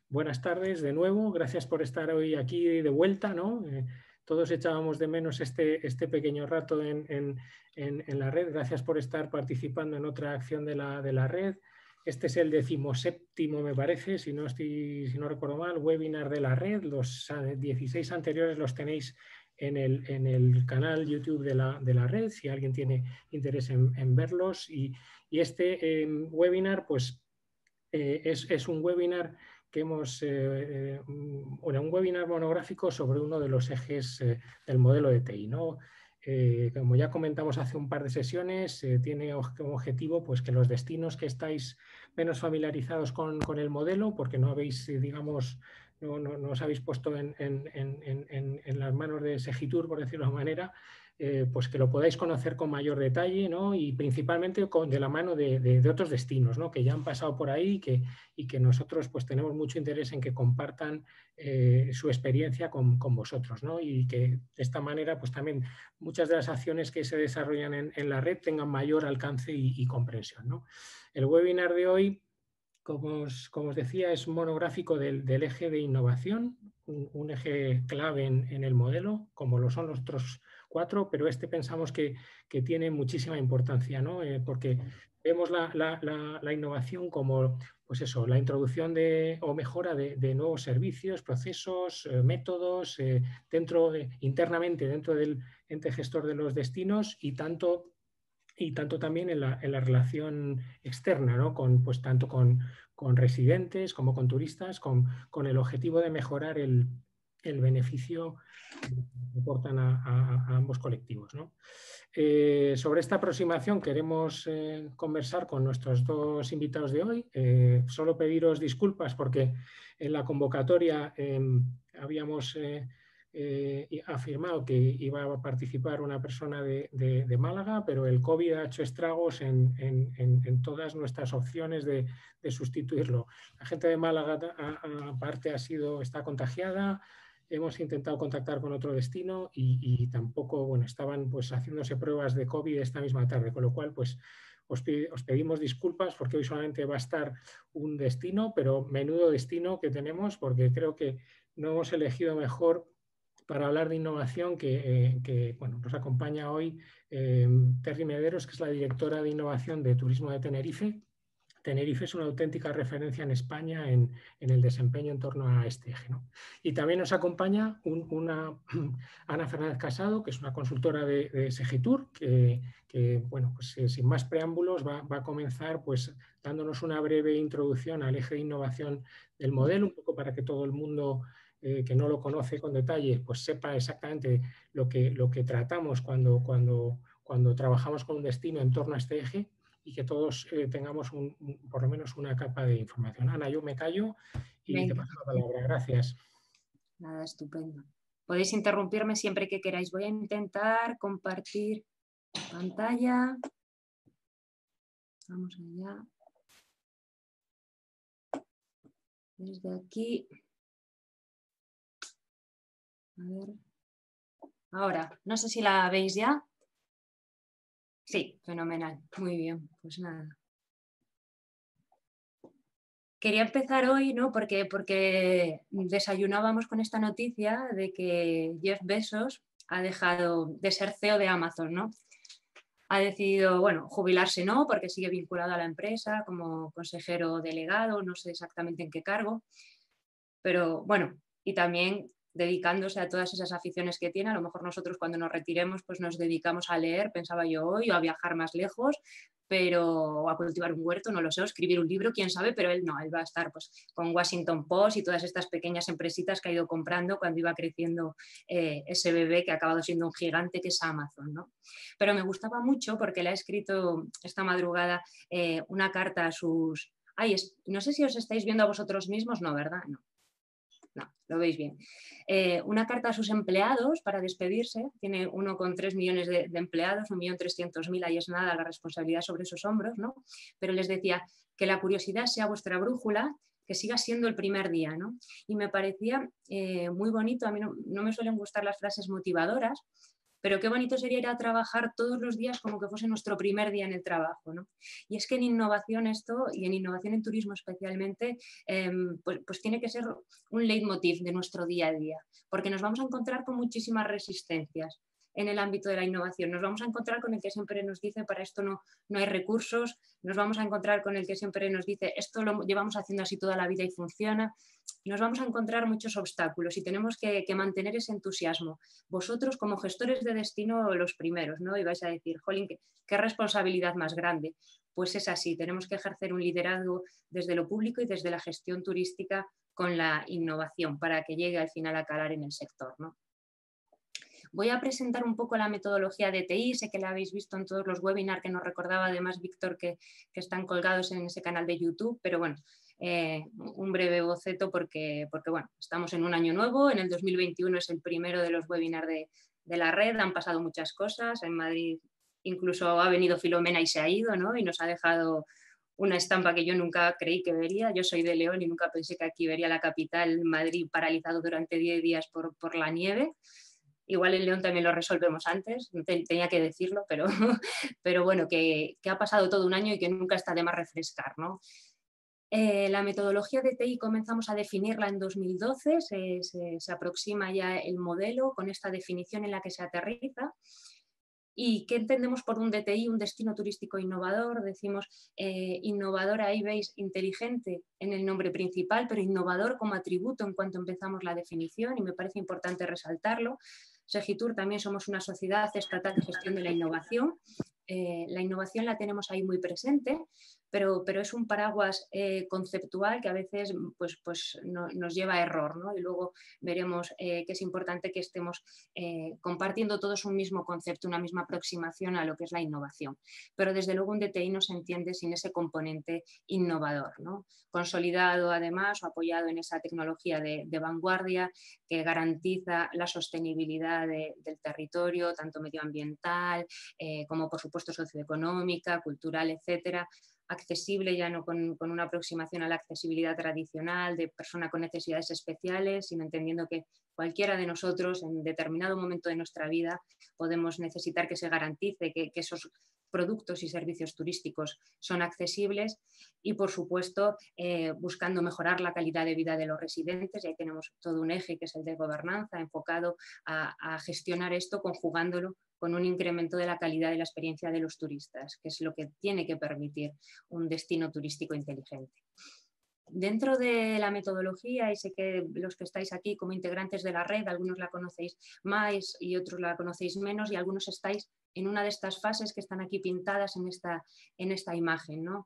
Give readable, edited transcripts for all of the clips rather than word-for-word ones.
buenas tardes de nuevo. Gracias por estar hoy aquí de vuelta, ¿no? Todos echábamos de menos este pequeño rato en la red. Gracias por estar participando en otra acción de la red. Este es el 17º, me parece, si no recuerdo mal, webinar de la red. Los 16 anteriores los tenéis en el canal YouTube de la red, si alguien tiene interés en verlos. Y este webinar, pues, es un webinar que un webinar monográfico sobre uno de los ejes del modelo de TI, ¿no? Como ya comentamos hace un par de sesiones, tiene como objetivo pues, que los destinos que estáis menos familiarizados con el modelo, porque no habéis, digamos, no os habéis puesto en las manos de Segitur, por decirlo de alguna manera, pues que lo podáis conocer con mayor detalle, ¿no? Y principalmente de la mano de otros destinos, ¿no? Que ya han pasado por ahí y que nosotros pues, tenemos mucho interés en que compartan su experiencia con vosotros, ¿no? Y que de esta manera pues, también muchas de las acciones que se desarrollan en la red tengan mayor alcance y comprensión, ¿no? El webinar de hoy, como os decía, es monográfico del eje de innovación, un eje clave en el modelo, como lo son los otros 4, pero este pensamos que tiene muchísima importancia, ¿no? Porque vemos la innovación como, pues eso, la introducción o mejora de nuevos servicios, procesos, métodos, internamente dentro del ente gestor de los destinos y tanto también en la relación externa, ¿no? Tanto con residentes como con turistas, con el objetivo de mejorar el beneficio que aportan a ambos colectivos, ¿no? Sobre esta aproximación queremos conversar con nuestros dos invitados de hoy. Solo pediros disculpas porque en la convocatoria habíamos afirmado que iba a participar una persona de Málaga, pero el COVID ha hecho estragos en todas nuestras opciones de sustituirlo. La gente de Málaga, aparte, está contagiada. Hemos intentado contactar con otro destino y tampoco, bueno, estaban pues haciéndose pruebas de COVID esta misma tarde, con lo cual pues os pedimos disculpas porque hoy solamente va a estar un destino, pero menudo destino que tenemos, porque creo que no hemos elegido mejor para hablar de innovación que bueno, nos acompaña hoy Terry Mederos, que es la directora de innovación de Turismo de Tenerife. Tenerife es una auténtica referencia en España en el desempeño en torno a este eje, ¿no? Y también nos acompaña Ana Fernández Casado, que es una consultora de Segitur, que bueno, pues sin más preámbulos va a comenzar pues, dándonos una breve introducción al eje de innovación del modelo, un poco para que todo el mundo que no lo conoce con detalle pues sepa exactamente lo que tratamos cuando trabajamos con un destino en torno a este eje, y que todos tengamos por lo menos una capa de información. Ana, yo me callo y Venga. Te paso la palabra. Gracias. Nada, estupendo. Podéis interrumpirme siempre que queráis. Voy a intentar compartir pantalla. Vamos allá. Desde aquí. A ver. Ahora, no sé si la veis ya. Sí, fenomenal. Muy bien, pues nada. Quería empezar hoy, ¿no? Porque desayunábamos con esta noticia de que Jeff Bezos ha dejado de ser CEO de Amazon, ¿no? Ha decidido, bueno, jubilarse no, porque sigue vinculado a la empresa como consejero delegado, no sé exactamente en qué cargo, pero bueno, y también dedicándose a todas esas aficiones que tiene. A lo mejor nosotros cuando nos retiremos pues nos dedicamos a leer, pensaba yo hoy, o a viajar más lejos, o a cultivar un huerto, no lo sé, o escribir un libro, quién sabe, pero él no, él va a estar pues con Washington Post y todas estas pequeñas empresitas que ha ido comprando cuando iba creciendo ese bebé que ha acabado siendo un gigante que es Amazon, ¿no? Pero me gustaba mucho porque le ha escrito esta madrugada una carta a sus... Ay, no sé si os estáis viendo a vosotros mismos, no, ¿verdad? No. No, lo veis bien. Una carta a sus empleados para despedirse. Tiene 1,3 millones de empleados, 1.300.000, ahí es nada la responsabilidad sobre sus hombros, ¿no? Pero les decía que la curiosidad sea vuestra brújula, que siga siendo el primer día, ¿no? Y me parecía muy bonito. A mí no me suelen gustar las frases motivadoras, pero qué bonito sería ir a trabajar todos los días como que fuese nuestro primer día en el trabajo, ¿no? Y es que en innovación esto, y en innovación en turismo especialmente, pues tiene que ser un leitmotiv de nuestro día a día, porque nos vamos a encontrar con muchísimas resistencias en el ámbito de la innovación. Nos vamos a encontrar con el que siempre nos dice para esto no hay recursos, nos vamos a encontrar con el que siempre nos dice esto lo llevamos haciendo así toda la vida y funciona. Nos vamos a encontrar muchos obstáculos y tenemos que mantener ese entusiasmo. Vosotros como gestores de destino los primeros, ¿no? Y vais a decir, jolín, qué responsabilidad más grande. Pues es así, tenemos que ejercer un liderazgo desde lo público y desde la gestión turística con la innovación para que llegue al final a calar en el sector, ¿no? Voy a presentar un poco la metodología de TI, sé que la habéis visto en todos los webinars que nos recordaba además Víctor que están colgados en ese canal de YouTube, pero bueno, un breve boceto porque bueno, estamos en un año nuevo, en el 2021 es el primero de los webinars de la red, han pasado muchas cosas, en Madrid incluso ha venido Filomena y se ha ido, ¿no? Y nos ha dejado una estampa que yo nunca creí que vería. Yo soy de León y nunca pensé que aquí vería la capital, Madrid, paralizado durante 10 días por la nieve. Igual en León también lo resolvemos antes, tenía que decirlo, pero bueno, que ha pasado todo un año y que nunca está de más refrescar, ¿no? La metodología de TI comenzamos a definirla en 2012, se aproxima ya el modelo con esta definición en la que se aterriza. ¿Y qué entendemos por un DTI, un destino turístico innovador? Decimos innovador, ahí veis inteligente en el nombre principal, pero innovador como atributo en cuanto empezamos la definición y me parece importante resaltarlo. Segitur también somos una sociedad estatal de gestión de la innovación. La innovación la tenemos ahí muy presente, pero es un paraguas conceptual que a veces pues nos lleva a error, ¿no? Y luego veremos que es importante que estemos compartiendo todos un mismo concepto, una misma aproximación a lo que es la innovación. Pero desde luego un DTI no se entiende sin ese componente innovador, ¿no? Consolidado además o apoyado en esa tecnología de vanguardia que garantiza la sostenibilidad del territorio, tanto medioambiental como por supuesto socioeconómica, cultural, etcétera, accesible ya no con una aproximación a la accesibilidad tradicional de persona con necesidades especiales, sino entendiendo que cualquiera de nosotros en determinado momento de nuestra vida podemos necesitar que se garantice que esos productos y servicios turísticos son accesibles y por supuesto buscando mejorar la calidad de vida de los residentes, y ahí tenemos todo un eje que es el de gobernanza enfocado a gestionar esto conjugándolo con un incremento de la calidad de la experiencia de los turistas, que es lo que tiene que permitir un destino turístico inteligente. Dentro de la metodología, y sé que los que estáis aquí como integrantes de la red, algunos la conocéis más y otros la conocéis menos, y algunos estáis en una de estas fases que están aquí pintadas en esta imagen, ¿no?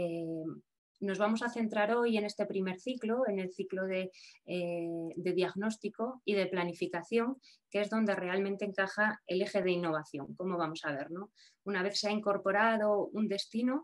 Nos vamos a centrar hoy en este primer ciclo, en el ciclo de diagnóstico y de planificación, que es donde realmente encaja el eje de innovación, como vamos a ver, ¿no? Una vez se ha incorporado un destino,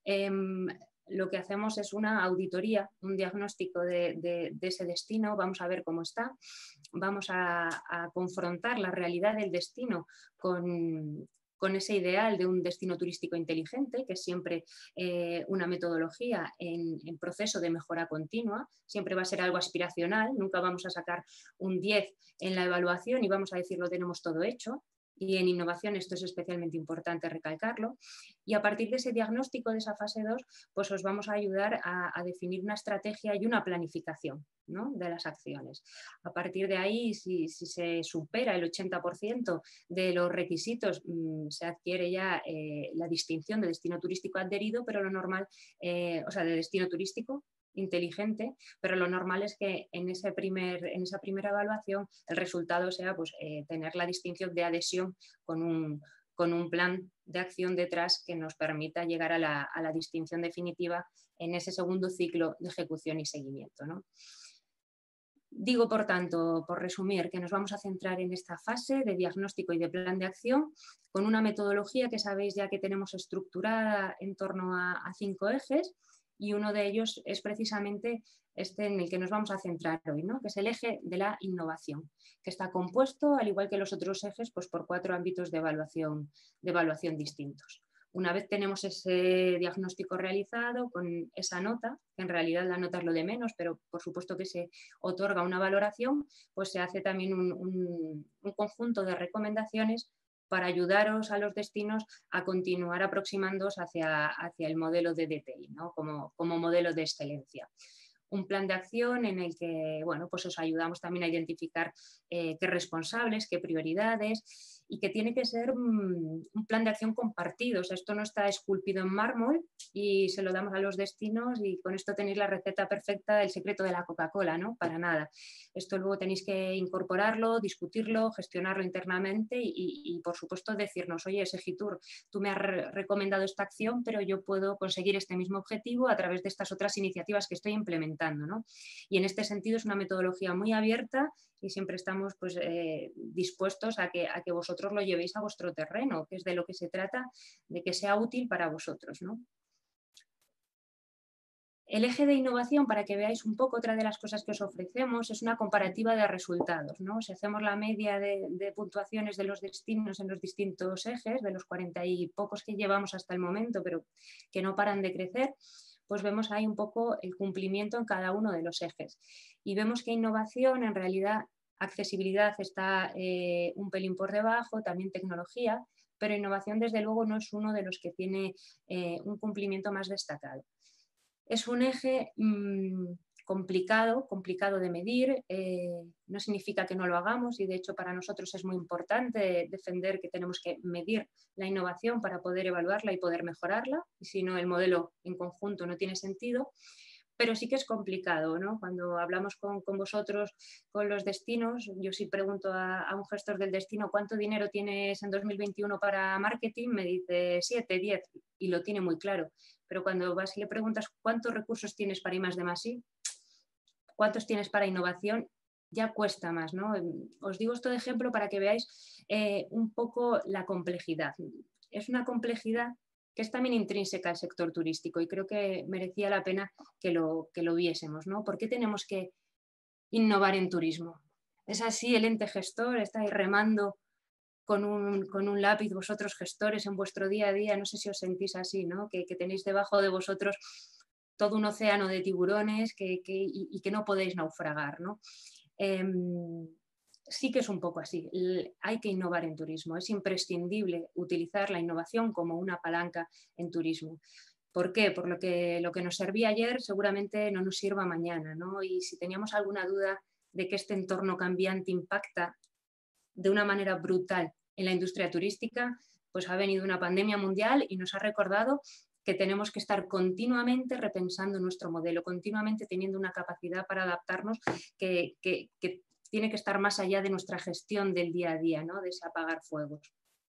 lo que hacemos es una auditoría, un diagnóstico de ese destino, vamos a ver cómo está, vamos a confrontar la realidad del destino con ese ideal de un destino turístico inteligente, que es siempre una metodología en proceso de mejora continua, siempre va a ser algo aspiracional, nunca vamos a sacar un 10 en la evaluación y vamos a decir lo tenemos todo hecho. Y en innovación esto es especialmente importante recalcarlo. Y a partir de ese diagnóstico de esa fase 2, pues os vamos a ayudar a definir una estrategia y una planificación, ¿no?, de las acciones. A partir de ahí, si se supera el 80% de los requisitos, se adquiere ya la distinción de destino turístico adherido, pero lo normal, o sea, de destino turístico inteligente, pero lo normal es que en esa primera evaluación el resultado sea pues, tener la distinción de adhesión con un plan de acción detrás que nos permita llegar a la distinción definitiva en ese segundo ciclo de ejecución y seguimiento, ¿no? Digo, por tanto, por resumir, que nos vamos a centrar en esta fase de diagnóstico y de plan de acción con una metodología que sabéis ya que tenemos estructurada en torno a 5 ejes, y uno de ellos es precisamente este en el que nos vamos a centrar hoy, ¿no?, que es el eje de la innovación, que está compuesto, al igual que los otros ejes, pues por 4 ámbitos de evaluación distintos. Una vez tenemos ese diagnóstico realizado con esa nota, que en realidad la nota es lo de menos, pero por supuesto que se otorga una valoración, pues se hace también un conjunto de recomendaciones para ayudaros a los destinos a continuar aproximándoos hacia el modelo de DTI, ¿no? como modelo de excelencia. Un plan de acción en el que, bueno, pues os ayudamos también a identificar qué responsables, qué prioridades, y que tiene que ser un plan de acción compartido. O sea, esto no está esculpido en mármol y se lo damos a los destinos y con esto tenéis la receta perfecta, el secreto de la Coca-Cola, ¿no? Para nada. Esto luego tenéis que incorporarlo, discutirlo, gestionarlo internamente y por supuesto decirnos, oye, Segitur, tú me has recomendado esta acción, pero yo puedo conseguir este mismo objetivo a través de estas otras iniciativas que estoy implementando, ¿no? Y en este sentido es una metodología muy abierta y siempre estamos pues, dispuestos a que vosotros lo llevéis a vuestro terreno, que es de lo que se trata, de que sea útil para vosotros, ¿no? El eje de innovación, para que veáis un poco, otra de las cosas que os ofrecemos es una comparativa de resultados, ¿no? Si hacemos la media de puntuaciones de los destinos en los distintos ejes, de los 40 y pocos que llevamos hasta el momento, pero que no paran de crecer, pues vemos ahí un poco el cumplimiento en cada uno de los ejes. Y vemos que innovación, en realidad, accesibilidad está un pelín por debajo, también tecnología, pero innovación, desde luego, no es uno de los que tiene un cumplimiento más destacado. Es un eje complicado de medir, no significa que no lo hagamos y de hecho para nosotros es muy importante defender que tenemos que medir la innovación para poder evaluarla y poder mejorarla, y si no el modelo en conjunto no tiene sentido, pero sí que es complicado, ¿no? Cuando hablamos con vosotros, con los destinos, yo sí pregunto a un gestor del destino ¿cuánto dinero tienes en 2021 para marketing? Me dice 7, 10 y lo tiene muy claro. Pero cuando vas y le preguntas cuántos recursos tienes para I+D+I, cuántos tienes para innovación, ya cuesta más, ¿no? Os digo esto de ejemplo para que veáis un poco la complejidad. Es una complejidad que es también intrínseca al sector turístico y creo que merecía la pena que lo viésemos, ¿no? ¿Por qué tenemos que innovar en turismo? Es así, el ente gestor está ahí remando con un lápiz, vosotros gestores en vuestro día a día, no sé si os sentís así, ¿no? Que tenéis debajo de vosotros todo un océano de tiburones y que no podéis naufragar, ¿no? Sí que es un poco así, hay que innovar en turismo, es imprescindible utilizar la innovación como una palanca en turismo. ¿Por qué? Por lo que nos servía ayer seguramente no nos sirva mañana, ¿no? Y si teníamos alguna duda de que este entorno cambiante impacta de una manera brutal en la industria turística, pues ha venido una pandemia mundial y nos ha recordado que tenemos que estar continuamente repensando nuestro modelo, continuamente teniendo una capacidad para adaptarnos que tiene que estar más allá de nuestra gestión del día a día, ¿no? De ese apagar fuegos.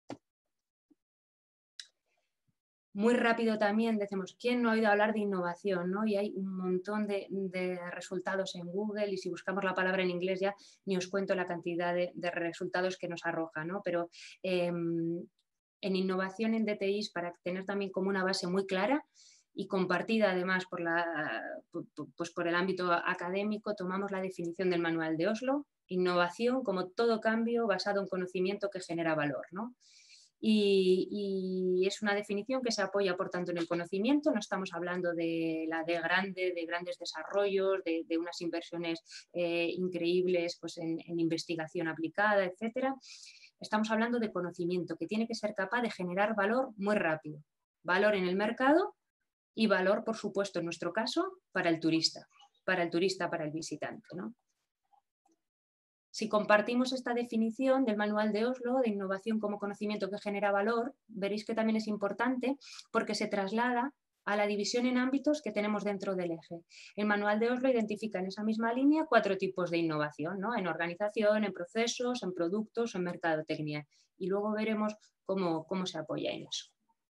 Muy rápido también decimos, ¿quién no ha oído hablar de innovación? ¿No? Y hay un montón de resultados en Google y si buscamos la palabra en inglés ya ni os cuento la cantidad de resultados que nos arroja, ¿no? Pero en innovación en DTIs, para tener también como una base muy clara y compartida además por el ámbito académico, tomamos la definición del Manual de Oslo, innovación como todo cambio basado en conocimiento que genera valor, ¿no? Y es una definición que se apoya, por tanto, en el conocimiento, no estamos hablando de grandes desarrollos, de unas inversiones increíbles pues en investigación aplicada, etcétera. Estamos hablando de conocimiento que tiene que ser capaz de generar valor muy rápido, valor en el mercado y valor, por supuesto, en nuestro caso, para el turista, para el visitante, ¿no? Si compartimos esta definición del Manual de Oslo de innovación como conocimiento que genera valor, veréis que también es importante porque se traslada a la división en ámbitos que tenemos dentro del eje. El Manual de Oslo identifica en esa misma línea 4 tipos de innovación, ¿no? En organización, en procesos, en productos, en mercadotecnia. Y luego veremos cómo se apoya en eso.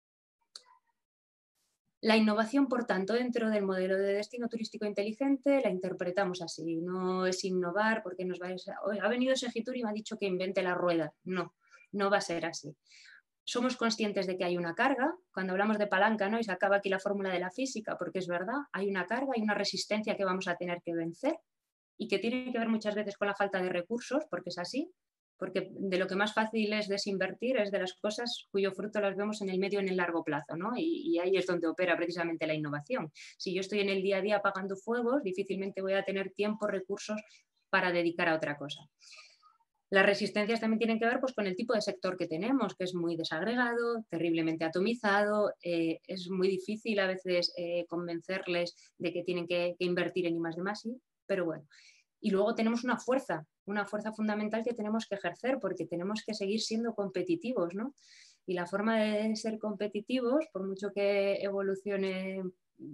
La innovación, por tanto, dentro del modelo de destino turístico inteligente la interpretamos así. No es innovar porque ha venido Segitur y me ha dicho que invente la rueda. No, no va a ser así. Somos conscientes de que hay una carga. Cuando hablamos de palanca, ¿no? Y se acaba aquí la fórmula de la física, porque es verdad, hay una carga, hay una resistencia que vamos a tener que vencer y que tiene que ver muchas veces con la falta de recursos, porque es así, porque de lo que más fácil es desinvertir es de las cosas cuyo fruto las vemos en el medio y en el largo plazo, ¿no? Y ahí es donde opera precisamente la innovación. Si yo estoy en el día a día apagando fuegos, difícilmente voy a tener tiempo, recursos para dedicar a otra cosa. Las resistencias también tienen que ver pues, con el tipo de sector que tenemos, que es muy desagregado, terriblemente atomizado, es muy difícil a veces convencerles de que tienen que invertir en I+D+I, pero bueno. Y luego tenemos una fuerza fundamental que tenemos que ejercer porque tenemos que seguir siendo competitivos, ¿no? Y la forma de ser competitivos, por mucho que evolucione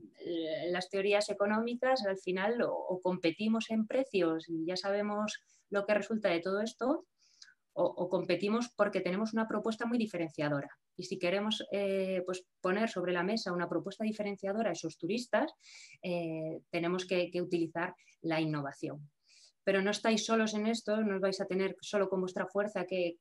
las teorías económicas, al final o competimos en precios y ya sabemos lo que resulta de todo esto, o competimos porque tenemos una propuesta muy diferenciadora. Y si queremos pues poner sobre la mesa una propuesta diferenciadora a esos turistas, tenemos que utilizar la innovación. Pero no estáis solos en esto, no os vais a tener solo con vuestra fuerza que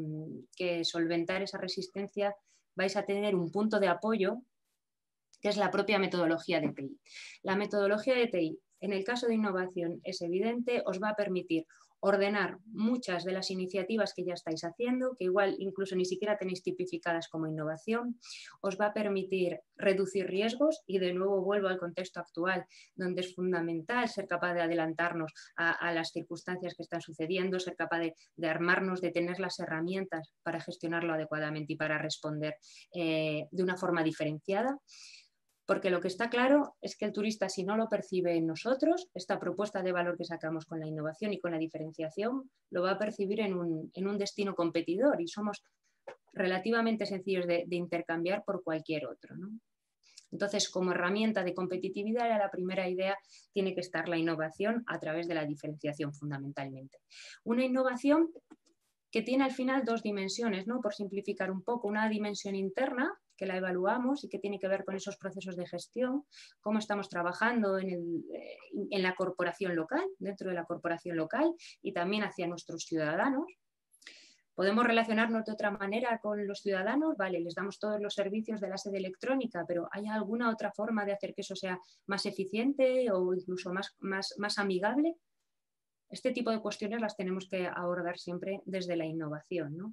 solventar esa resistencia, vais a tener un punto de apoyo que es la propia metodología de TI. La metodología de TI, en el caso de innovación, es evidente, os va a permitir ordenar muchas de las iniciativas que ya estáis haciendo, que igual incluso ni siquiera tenéis tipificadas como innovación, os va a permitir reducir riesgos y de nuevo vuelvo al contexto actual, donde es fundamental ser capaz de adelantarnos a las circunstancias que están sucediendo, ser capaz de armarnos, de tener las herramientas para gestionarlo adecuadamente y para responder de una forma diferenciada. Porque lo que está claro es que el turista, si no lo percibe en nosotros, esta propuesta de valor que sacamos con la innovación y con la diferenciación, lo va a percibir en un destino competidor y somos relativamente sencillos de intercambiar por cualquier otro, ¿no? Entonces, como herramienta de competitividad, la primera idea tiene que estar la innovación a través de la diferenciación fundamentalmente. Una innovación que tiene al final dos dimensiones, ¿no? Por simplificar un poco, una dimensión interna, que la evaluamos y que tiene que ver con esos procesos de gestión, cómo estamos trabajando en la corporación local, dentro de la corporación local y también hacia nuestros ciudadanos. ¿Podemos relacionarnos de otra manera con los ciudadanos? Vale, les damos todos los servicios de la sede electrónica, pero ¿hay alguna otra forma de hacer que eso sea más eficiente o incluso más amigable? Este tipo de cuestiones las tenemos que abordar siempre desde la innovación, ¿no?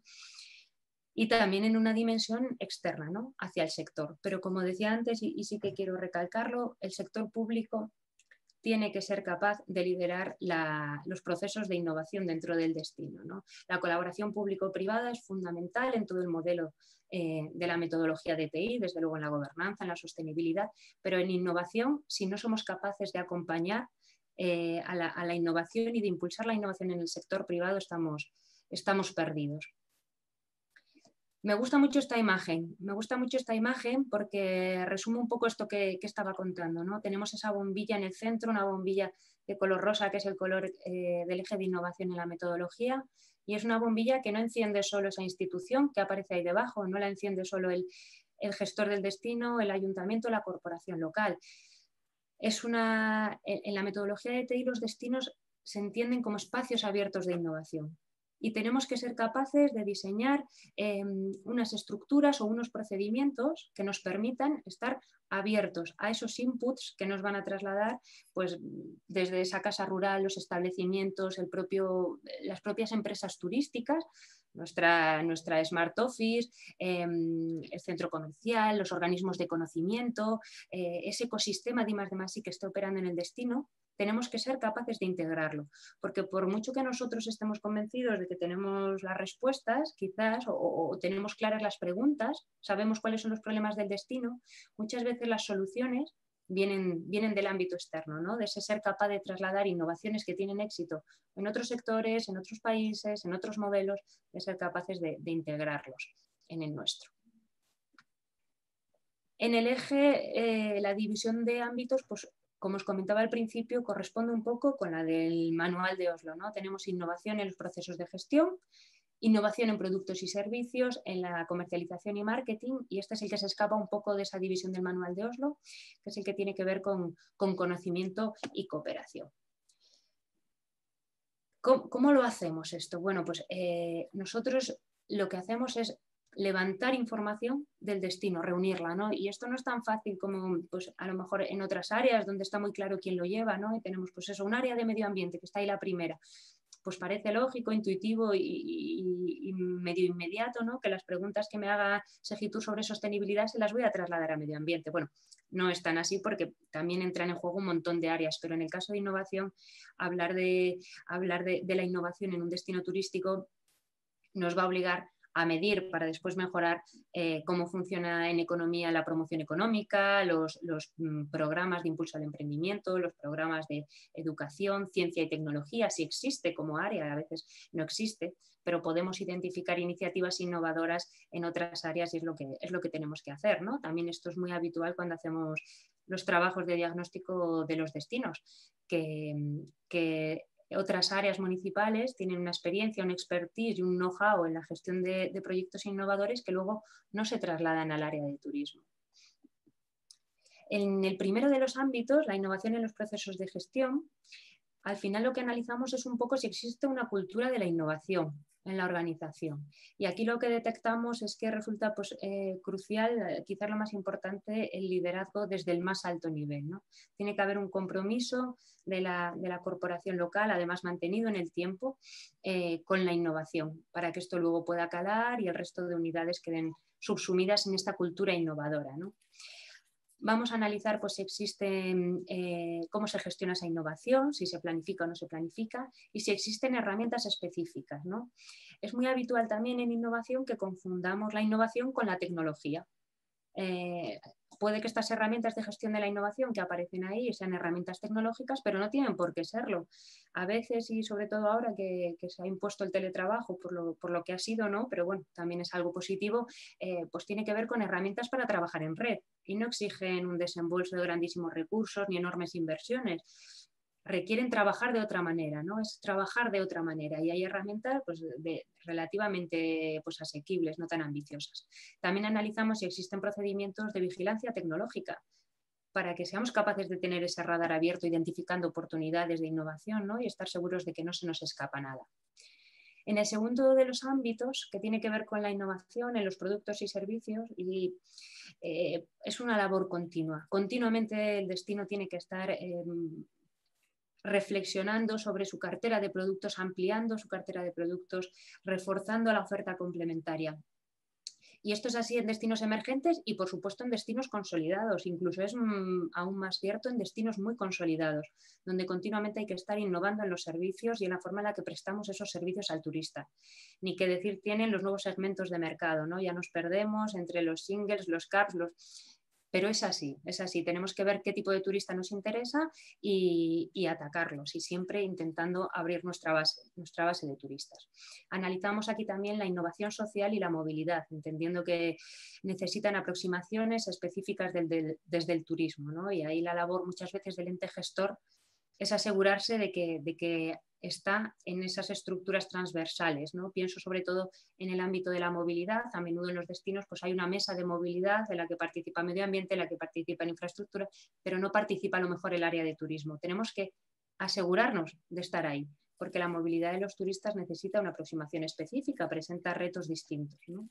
Y también en una dimensión externa, ¿no? Hacia el sector. Pero como decía antes, y sí que quiero recalcarlo, el sector público tiene que ser capaz de liderar los procesos de innovación dentro del destino, ¿no? La colaboración público-privada es fundamental en todo el modelo de la metodología de TI, desde luego en la gobernanza, en la sostenibilidad, pero en innovación, si no somos capaces de acompañar a la innovación y de impulsar la innovación en el sector privado, estamos perdidos. Me gusta mucho esta imagen porque resume un poco esto que estaba contando, ¿no? Tenemos esa bombilla en el centro, una bombilla de color rosa que es el color del eje de innovación en la metodología y es una bombilla que no enciende solo esa institución que aparece ahí debajo, no la enciende solo el gestor del destino, el ayuntamiento, la corporación local. En la metodología de TI los destinos se entienden como espacios abiertos de innovación. Y tenemos que ser capaces de diseñar unas estructuras o unos procedimientos que nos permitan estar abiertos a esos inputs que nos van a trasladar pues, desde esa casa rural, los establecimientos, las propias empresas turísticas, nuestra Smart Office, el centro comercial, los organismos de conocimiento, ese ecosistema de I+D+I que está operando en el destino. Tenemos que ser capaces de integrarlo, porque por mucho que nosotros estemos convencidos de que tenemos las respuestas, quizás, o tenemos claras las preguntas, sabemos cuáles son los problemas del destino, muchas veces las soluciones vienen del ámbito externo, ¿no? De ese ser capaz de trasladar innovaciones que tienen éxito en otros sectores, en otros países, en otros modelos, de ser capaces de integrarlos en el nuestro. En el eje, la división de ámbitos, pues como os comentaba al principio, corresponde un poco con la del manual de Oslo, ¿no? Tenemos innovación en los procesos de gestión, innovación en productos y servicios, en la comercialización y marketing, y este es el que se escapa un poco de esa división del manual de Oslo, que es el que tiene que ver con conocimiento y cooperación. ¿Cómo lo hacemos esto? Bueno, pues nosotros lo que hacemos es levantar información del destino, reunirla, ¿no? Y esto no es tan fácil como pues, a lo mejor en otras áreas donde está muy claro quién lo lleva, ¿no? Y tenemos pues eso, un área de medio ambiente que está ahí la primera. pues parece lógico, intuitivo y medio inmediato, ¿no? Que las preguntas que me haga Segitur sobre sostenibilidad se las voy a trasladar a medio ambiente. Bueno, no es tan así porque también entran en juego un montón de áreas, pero en el caso de innovación, hablar de la innovación en un destino turístico nos va a obligar a medir para después mejorar cómo funciona en economía la promoción económica, los programas de impulso al emprendimiento, los programas de educación, ciencia y tecnología, si existe como área, a veces no existe, pero podemos identificar iniciativas innovadoras en otras áreas y es lo que tenemos que hacer, ¿no? También esto es muy habitual cuando hacemos los trabajos de diagnóstico de los destinos, que otras áreas municipales tienen una experiencia, un expertise y un know-how en la gestión de proyectos innovadores que luego no se trasladan al área de turismo. En el primero de los ámbitos, la innovación en los procesos de gestión, al final lo que analizamos es un poco si existe una cultura de la innovación en la organización. Y aquí lo que detectamos es que resulta crucial, quizás lo más importante, el liderazgo desde el más alto nivel, ¿no? Tiene que haber un compromiso de la corporación local, además mantenido en el tiempo, con la innovación, para que esto luego pueda calar y el resto de unidades queden subsumidas en esta cultura innovadora, ¿no? Vamos a analizar pues, si existe, cómo se gestiona esa innovación, si se planifica o no se planifica y si existen herramientas específicas, ¿no? Es muy habitual también en innovación que confundamos la innovación con la tecnología. Puede que estas herramientas de gestión de la innovación que aparecen ahí sean herramientas tecnológicas, pero no tienen por qué serlo. A veces, y sobre todo ahora que se ha impuesto el teletrabajo por lo que ha sido, ¿no? Pero bueno, también es algo positivo, pues tiene que ver con herramientas para trabajar en red y no exigen un desembolso de grandísimos recursos ni enormes inversiones. Requieren trabajar de otra manera, ¿no? Es trabajar de otra manera y hay herramientas pues, relativamente pues, asequibles, no tan ambiciosas. También analizamos si existen procedimientos de vigilancia tecnológica para que seamos capaces de tener ese radar abierto identificando oportunidades de innovación, ¿no? Y estar seguros de que no se nos escapa nada. En el segundo de los ámbitos, que tiene que ver con la innovación en los productos y servicios, es una labor continua. Continuamente el destino tiene que estar reflexionando sobre su cartera de productos, ampliando su cartera de productos, reforzando la oferta complementaria. Y esto es así en destinos emergentes y, por supuesto, en destinos consolidados. Incluso es aún más cierto en destinos muy consolidados, donde continuamente hay que estar innovando en los servicios y en la forma en la que prestamos esos servicios al turista. Ni qué decir tienen los nuevos segmentos de mercado, ¿no? Ya nos perdemos entre los singles, los caps, pero es así, tenemos que ver qué tipo de turista nos interesa y atacarlos y siempre intentando abrir nuestra base de turistas. Analizamos aquí también la innovación social y la movilidad, entendiendo que necesitan aproximaciones específicas desde el turismo, ¿no? Y ahí la labor muchas veces del ente gestor es asegurarse de que está en esas estructuras transversales, ¿no? Pienso sobre todo en el ámbito de la movilidad. A menudo en los destinos pues hay una mesa de movilidad en la que participa medio ambiente, en la que participa en infraestructura, pero no participa a lo mejor el área de turismo. Tenemos que asegurarnos de estar ahí, porque la movilidad de los turistas necesita una aproximación específica, presenta retos distintos, ¿no?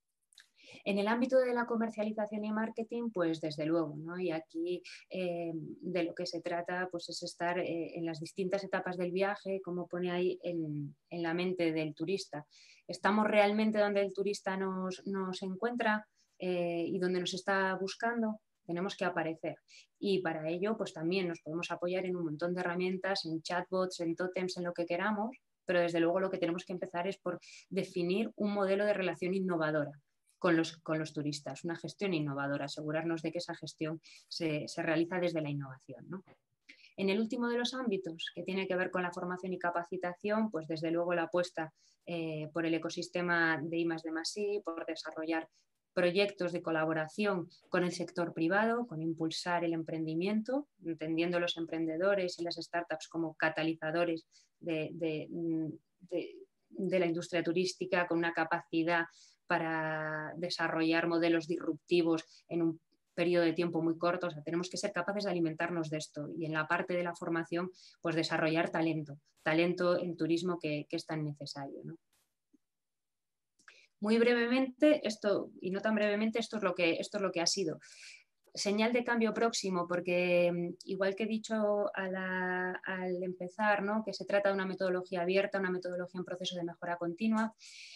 En el ámbito de la comercialización y marketing, pues desde luego, ¿no? Y aquí de lo que se trata pues es estar en las distintas etapas del viaje, como pone ahí en la mente del turista. ¿Estamos realmente donde el turista nos encuentra y donde nos está buscando? Tenemos que aparecer. Y para ello, pues también nos podemos apoyar en un montón de herramientas, en chatbots, en tótems, en lo que queramos, pero desde luego lo que tenemos que empezar es por definir un modelo de relación innovadora con los turistas, una gestión innovadora, asegurarnos de que esa gestión se realiza desde la innovación, ¿no? En el último de los ámbitos, que tiene que ver con la formación y capacitación, pues desde luego la apuesta por el ecosistema de I+D+I, por desarrollar proyectos de colaboración con el sector privado, con impulsar el emprendimiento, entendiendo los emprendedores y las startups como catalizadores de la industria turística, con una capacidad para desarrollar modelos disruptivos en un periodo de tiempo muy corto. O sea, tenemos que ser capaces de alimentarnos de esto y en la parte de la formación pues desarrollar talento en turismo que es tan necesario, ¿no? Muy brevemente, esto, y no tan brevemente, esto es lo que ha sido. señal de cambio próximo, porque igual que he dicho al empezar, ¿no? Que se trata de una metodología abierta, una metodología en proceso de mejora continua.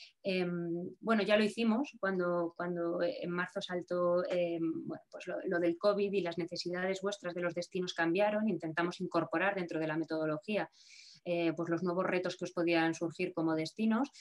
Bueno, ya lo hicimos cuando en marzo saltó bueno, pues lo del COVID y las necesidades vuestras de los destinos cambiaron. Intentamos incorporar dentro de la metodología pues los nuevos retos que os podían surgir como destinos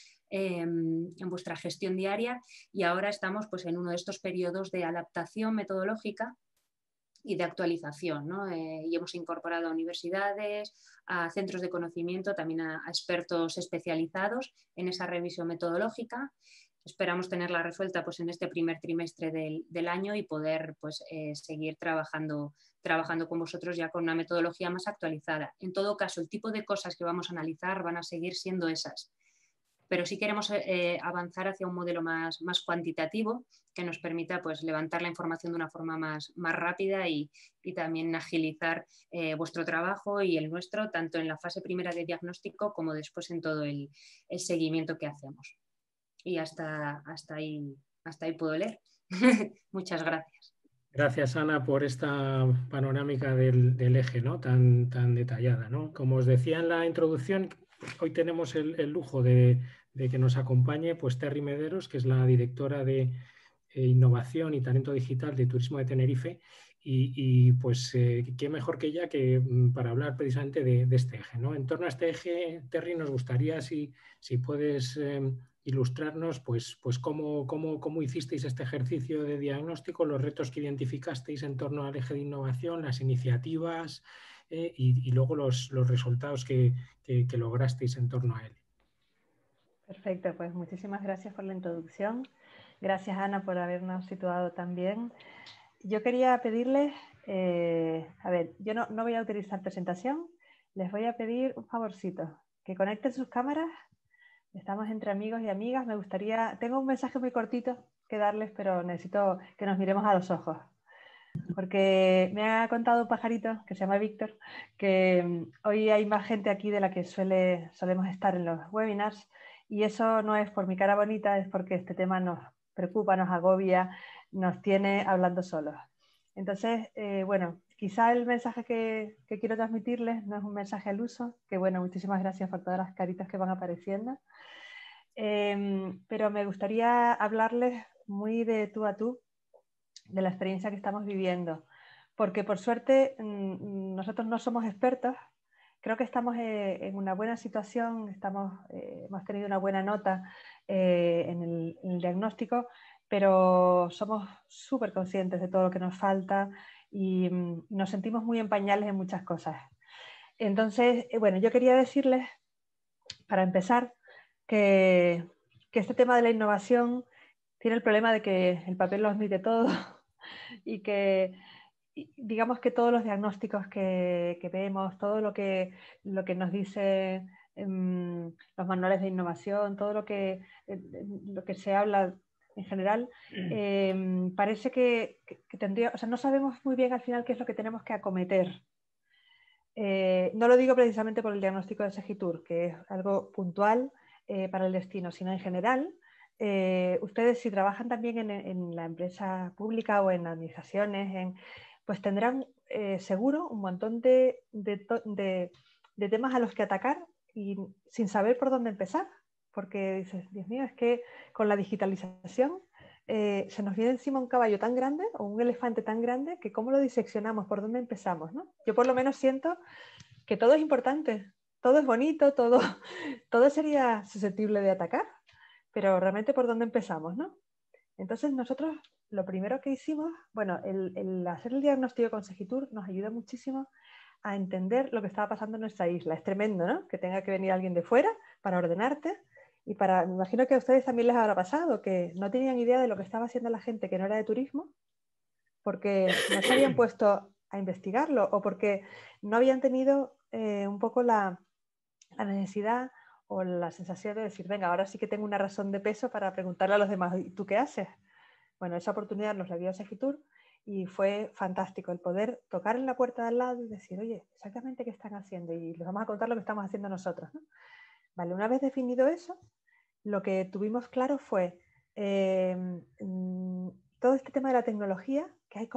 en vuestra gestión diaria, y ahora estamos pues en uno de estos periodos de adaptación metodológica y de actualización, ¿no? Y hemos incorporado a universidades, a centros de conocimiento, también a expertos especializados en esa revisión metodológica. Esperamos tenerla resuelta pues, en este primer trimestre del año y poder pues, seguir trabajando con vosotros ya con una metodología más actualizada. En todo caso, el tipo de cosas que vamos a analizar van a seguir siendo esas. Pero sí queremos avanzar hacia un modelo más cuantitativo que nos permita pues, levantar la información de una forma más rápida y también agilizar vuestro trabajo y el nuestro, tanto en la fase primera de diagnóstico como después en todo el seguimiento que hacemos. Y hasta ahí puedo leer. Muchas gracias. Gracias, Ana, por esta panorámica del eje, ¿no? tan detallada, ¿no? Como os decía en la introducción, hoy tenemos el lujo de que nos acompañe pues, Terry Mederos, que es la directora de Innovación y Talento Digital de Turismo de Tenerife, y pues qué mejor que ella que para hablar precisamente de este eje, ¿no? En torno a este eje, Terry, nos gustaría si puedes ilustrarnos pues cómo hicisteis este ejercicio de diagnóstico, los retos que identificasteis en torno al eje de innovación, las iniciativas y luego los resultados que lograsteis en torno a él. Perfecto, pues muchísimas gracias por la introducción. Gracias, Ana, por habernos situado tan bien. Yo quería pedirles, a ver, yo no voy a utilizar presentación, les voy a pedir un favorcito, que conecten sus cámaras. Estamos entre amigos y amigas. Me gustaría, tengo un mensaje muy cortito que darles, pero necesito que nos miremos a los ojos. Porque me ha contado un pajarito que se llama Víctor, que hoy hay más gente aquí de la que solemos estar en los webinars, y eso no es por mi cara bonita, es porque este tema nos preocupa, nos agobia, nos tiene hablando solos. Entonces, bueno, quizá el mensaje que quiero transmitirles no es un mensaje al uso, que bueno, muchísimas gracias por todas las caritas que van apareciendo. Pero me gustaría hablarles muy de tú a tú de la experiencia que estamos viviendo, porque por suerte nosotros no somos expertos, creo que estamos en una buena situación, hemos tenido una buena nota en el diagnóstico, pero somos súper conscientes de todo lo que nos falta y nos sentimos muy en pañales en muchas cosas. Entonces, bueno, yo quería decirles, para empezar, que este tema de la innovación tiene el problema de que el papel lo admite todo y que digamos que todos los diagnósticos que vemos, todo lo que nos dicen los manuales de innovación, todo lo que se habla en general, parece que tendría, o sea, no sabemos muy bien al final qué es lo que tenemos que acometer. No lo digo precisamente por el diagnóstico de Segitur, que es algo puntual para el destino, sino en general. Ustedes, si trabajan también en la empresa pública o en administraciones, pues tendrán seguro un montón de temas a los que atacar y sin saber por dónde empezar, porque dices, Dios mío, es que con la digitalización se nos viene encima un caballo tan grande o un elefante tan grande que cómo lo diseccionamos, por dónde empezamos, ¿no? Yo por lo menos siento que todo es importante, todo es bonito, todo sería susceptible de atacar, pero realmente por dónde empezamos, ¿no? Entonces nosotros lo primero que hicimos, bueno, el hacer el diagnóstico con Segitur nos ayuda muchísimo a entender lo que estaba pasando en nuestra isla. Es tremendo, ¿no? Que tenga que venir alguien de fuera para ordenarte y me imagino que a ustedes también les habrá pasado, que no tenían idea de lo que estaba haciendo la gente que no era de turismo, porque no se habían puesto a investigarlo o porque no habían tenido un poco la necesidad o la sensación de decir, venga, ahora sí que tengo una razón de peso para preguntarle a los demás, ¿y tú qué haces? Bueno, esa oportunidad nos la dio Segitur y fue fantástico el poder tocar en la puerta de al lado y decir, oye, exactamente qué están haciendo y les vamos a contar lo que estamos haciendo nosotros, ¿no? Vale, una vez definido eso, lo que tuvimos claro fue todo este tema de la tecnología, que hay como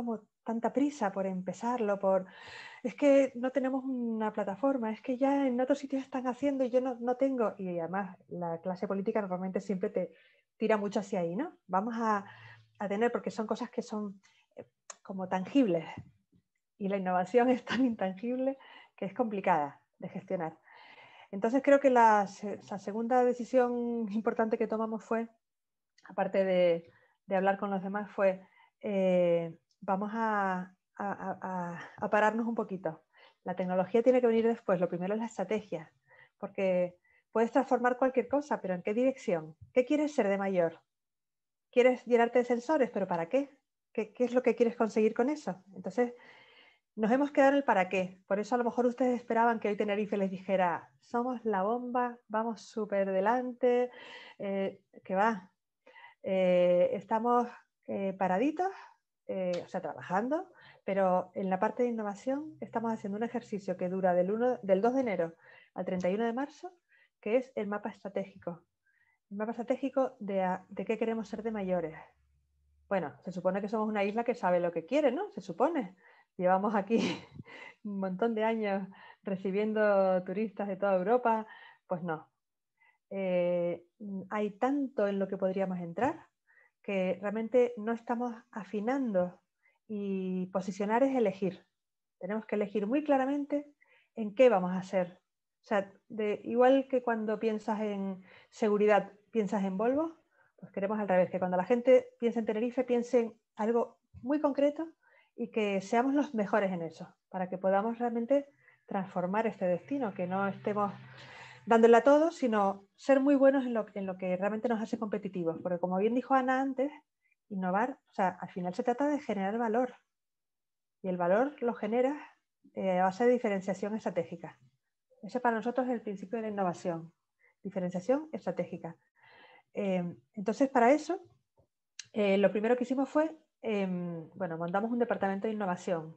tanta prisa por empezarlo, es que no tenemos una plataforma, es que ya en otros sitios están haciendo y yo no tengo, y además la clase política normalmente siempre te tira mucho hacia ahí, ¿no? Vamos a tener, porque son cosas que son como tangibles, y la innovación es tan intangible que es complicada de gestionar. Entonces creo que la segunda decisión importante que tomamos fue, aparte de hablar con los demás, fue vamos a pararnos un poquito. La tecnología tiene que venir después. Lo primero es la estrategia, porque puedes transformar cualquier cosa, pero ¿en qué dirección? ¿Qué quieres ser de mayor? ¿Quieres llenarte de sensores? ¿Pero para qué? ¿Qué es lo que quieres conseguir con eso? Entonces, nos hemos quedado en el para qué. Por eso a lo mejor ustedes esperaban que hoy Tenerife les dijera, somos la bomba, vamos súper delante, que va. Estamos paraditos, o sea, trabajando, pero en la parte de innovación estamos haciendo un ejercicio que dura del 2 de enero al 31 de marzo, que es el mapa estratégico. El mapa estratégico de qué queremos ser de mayores. Bueno, se supone que somos una isla que sabe lo que quiere, ¿no? Se supone. Llevamos aquí un montón de años recibiendo turistas de toda Europa. Pues no. Hay tanto en lo que podríamos entrar que realmente no estamos afinando, y posicionar es elegir. Tenemos que elegir muy claramente en qué vamos a hacer. O sea, igual que cuando piensas en seguridad, piensas en Volvo, pues queremos al revés, que cuando la gente piense en Tenerife, piense en algo muy concreto y que seamos los mejores en eso, para que podamos realmente transformar este destino, que no estemos dándole a todos, sino ser muy buenos en lo que realmente nos hace competitivos. Porque como bien dijo Ana antes, innovar, o sea, al final se trata de generar valor. Y el valor lo generas a base de diferenciación estratégica. Ese para nosotros es el principio de la innovación. Diferenciación estratégica. Entonces, para eso, lo primero que hicimos fue, bueno, montamos un departamento de innovación.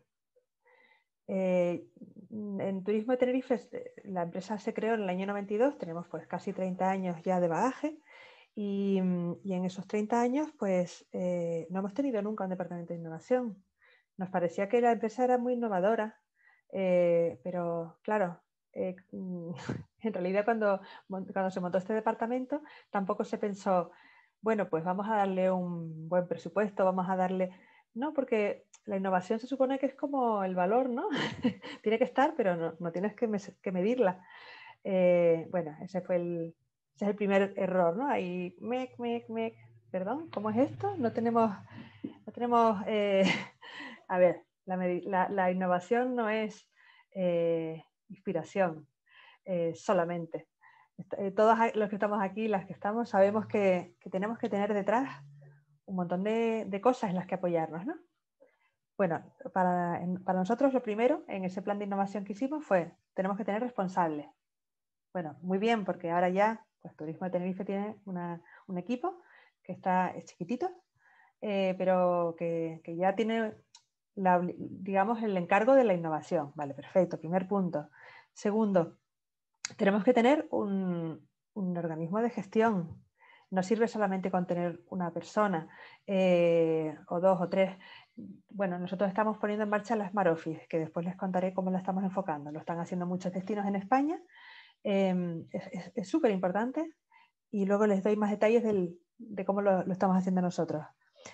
En Turismo de Tenerife, la empresa se creó en el año 92, tenemos pues casi 30 años ya de bagaje, y en esos 30 años pues no hemos tenido nunca un departamento de innovación. Nos parecía que la empresa era muy innovadora, pero claro, en realidad cuando se montó este departamento tampoco se pensó, bueno, pues vamos a darle un buen presupuesto, vamos a darle... No, porque la innovación se supone que es como el valor, ¿no? Tiene que estar, pero no tienes que medirla. Bueno, ese es el primer error, ¿no? Ahí, perdón, ¿cómo es esto? No tenemos a ver, la innovación no es inspiración solamente. Todos los que estamos aquí, las que estamos, sabemos que tenemos que tener detrás un montón de cosas en las que apoyarnos, ¿no? Bueno, para nosotros lo primero en ese plan de innovación que hicimos fue, tenemos que tener responsables. Bueno, muy bien, porque ahora ya, pues Turismo de Tenerife tiene un equipo que es chiquitito, pero que ya tiene, digamos, el encargo de la innovación. Vale, perfecto, primer punto. Segundo, tenemos que tener un organismo de gestión. No sirve solamente con tener una persona o dos o tres. Bueno, nosotros estamos poniendo en marcha la Smart Office, que después les contaré cómo la estamos enfocando. Lo están haciendo muchos destinos en España. Es súper importante y luego les doy más detalles de cómo lo estamos haciendo nosotros.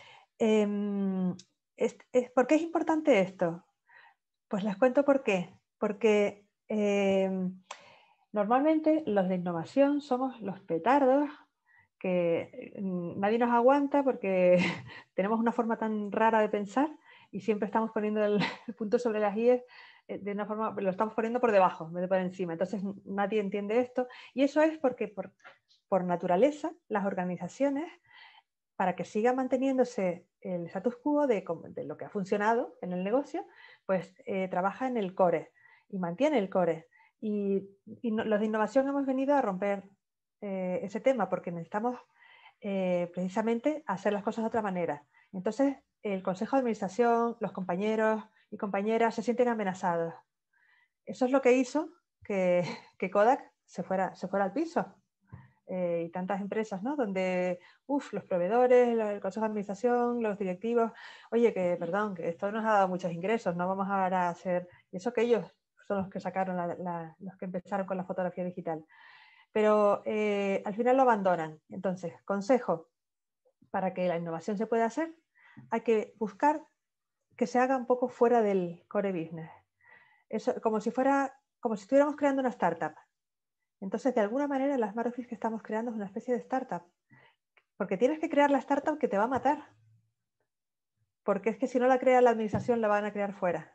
¿Por qué es importante esto? Pues les cuento por qué. Porque normalmente los de innovación somos los petardos que nadie nos aguanta porque tenemos una forma tan rara de pensar y siempre estamos poniendo el punto sobre las IES de una forma, lo estamos poniendo por debajo en vez de por encima. Entonces nadie entiende esto y eso es porque por naturaleza las organizaciones, para que siga manteniéndose el status quo de lo que ha funcionado en el negocio, pues trabaja en el core y mantiene el core. Y los de innovación hemos venido a romper ese tema porque necesitamos precisamente hacer las cosas de otra manera. Entonces, el consejo de administración, los compañeros y compañeras se sienten amenazados. Eso es lo que hizo que Kodak se fuera al piso. y tantas empresas, ¿no? Donde los proveedores, el consejo de administración, los directivos, oye, que perdón, que esto nos ha dado muchos ingresos, no vamos ahora a hacer... Y eso que ellos son los que sacaron, los que empezaron con la fotografía digital. Pero al final lo abandonan. Entonces, consejo, para que la innovación se pueda hacer, hay que buscar que se haga un poco fuera del core business. Eso, como si estuviéramos creando una startup. Entonces, de alguna manera, la Smart Office que estamos creando es una especie de startup. Porque tienes que crear la startup que te va a matar. Porque es que si no la crea la administración, la van a crear fuera.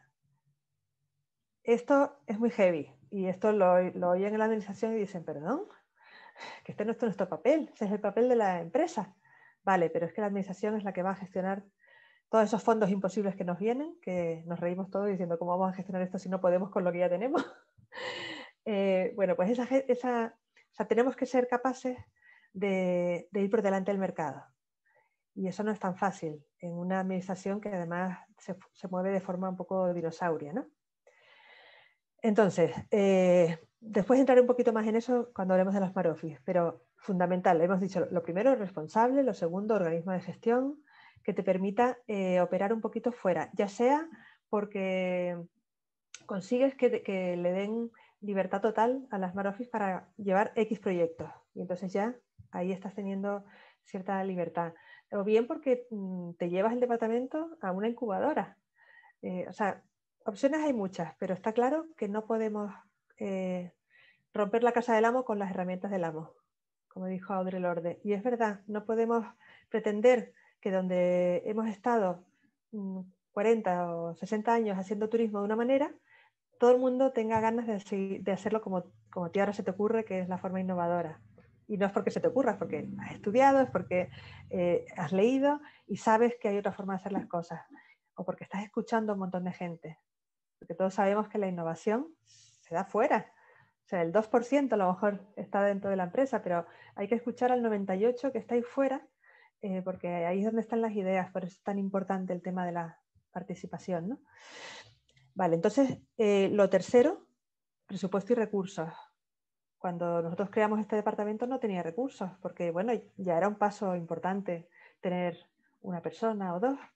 Esto es muy heavy. Y esto lo oyen en la administración y dicen, perdón, que este no es nuestro papel, ese es el papel de la empresa. Vale, pero es que la administración es la que va a gestionar todos esos fondos imposibles que nos vienen, que nos reímos todos diciendo, ¿cómo vamos a gestionar esto si no podemos con lo que ya tenemos? Bueno, pues tenemos que ser capaces de ir por delante del mercado. Y eso no es tan fácil en una administración que además se mueve de forma un poco dinosauria, ¿no? Entonces, después entraré un poquito más en eso cuando hablemos de las Smart Office, pero fundamental, hemos dicho, lo primero, responsable, lo segundo, organismo de gestión, que te permita operar un poquito fuera, ya sea porque consigues que le den libertad total a las Smart Office para llevar X proyectos, y entonces ya ahí estás teniendo cierta libertad, o bien porque te llevas el departamento a una incubadora, o sea, opciones hay muchas, pero está claro que no podemos romper la casa del amo con las herramientas del amo, como dijo Audre Lorde. Y es verdad, no podemos pretender que donde hemos estado 40 o 60 años haciendo turismo de una manera, todo el mundo tenga ganas de hacerlo como a ti ahora se te ocurre, que es la forma innovadora. Y no es porque se te ocurra, es porque has estudiado, es porque has leído y sabes que hay otra forma de hacer las cosas. O porque estás escuchando a un montón de gente. Porque todos sabemos que la innovación se da fuera. O sea, el 2% a lo mejor está dentro de la empresa, pero hay que escuchar al 98% que está ahí fuera, porque ahí es donde están las ideas. Por eso es tan importante el tema de la participación, ¿no? Vale, entonces, lo tercero, presupuesto y recursos. Cuando nosotros creamos este departamento no tenía recursos, porque bueno, ya era un paso importante tener una persona o dos.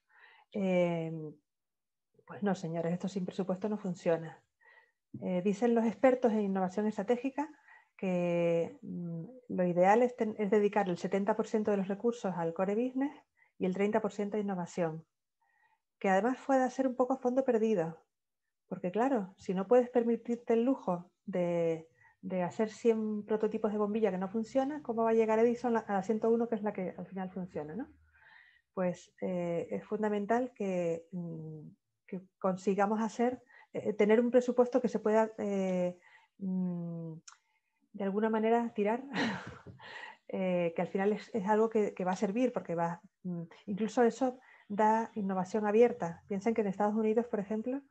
Pues no, señores, esto sin presupuesto no funciona. Dicen los expertos en innovación estratégica que lo ideal es dedicar el 70% de los recursos al core business y el 30% a innovación. Que además pueda ser un poco a fondo perdido. Porque claro, si no puedes permitirte el lujo de hacer 100 prototipos de bombilla que no funcionan, ¿cómo va a llegar Edison a la 101, que es la que al final funciona, ¿no? Pues es fundamental que consigamos tener un presupuesto que se pueda de alguna manera tirar, que al final es algo que va a servir, porque incluso eso da innovación abierta. Piensen que en Estados Unidos, por ejemplo,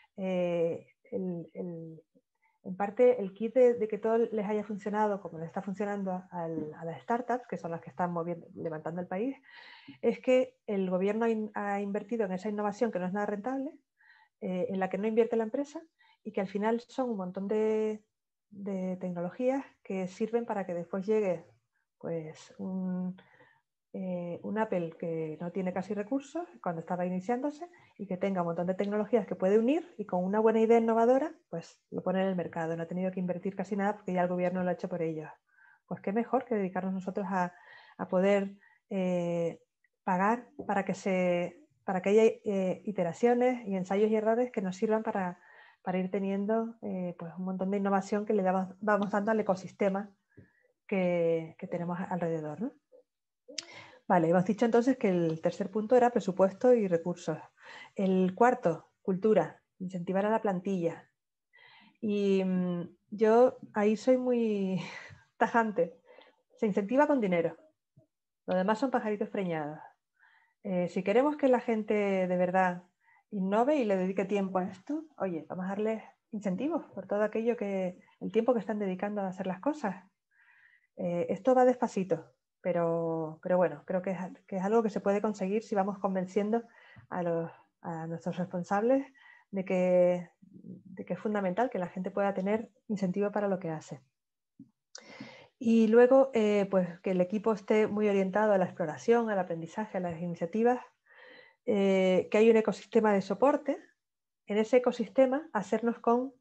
en parte el kit de que todo les haya funcionado como le está funcionando a las startups, que son las que están levantando el país, es que el gobierno ha invertido en esa innovación que no es nada rentable, en la que no invierte la empresa, y que al final son un montón de tecnologías que sirven para que después llegue pues un Apple que no tiene casi recursos cuando estaba iniciándose y que tenga un montón de tecnologías que puede unir, y con una buena idea innovadora pues lo pone en el mercado. No ha tenido que invertir casi nada porque ya el gobierno lo ha hecho por ellos. Pues qué mejor que dedicarnos nosotros a poder pagar para que haya iteraciones y ensayos y errores que nos sirvan para ir teniendo pues un montón de innovación que le vamos dando al ecosistema que tenemos alrededor, ¿no? Vale, hemos dicho entonces que el tercer punto era presupuesto y recursos. El cuarto, cultura, incentivar a la plantilla. Y yo ahí soy muy tajante. Se incentiva con dinero. Lo demás son pajaritos preñados. Si queremos que la gente de verdad innove y le dedique tiempo a esto, oye, vamos a darles incentivos por todo aquello el tiempo que están dedicando a hacer las cosas. Esto va despacito. Pero bueno, creo que es algo que se puede conseguir si vamos convenciendo a nuestros responsables de que es fundamental que la gente pueda tener incentivo para lo que hace. Y luego, pues que el equipo esté muy orientado a la exploración, al aprendizaje, a las iniciativas, que hay un ecosistema de soporte. En ese ecosistema, hacernos con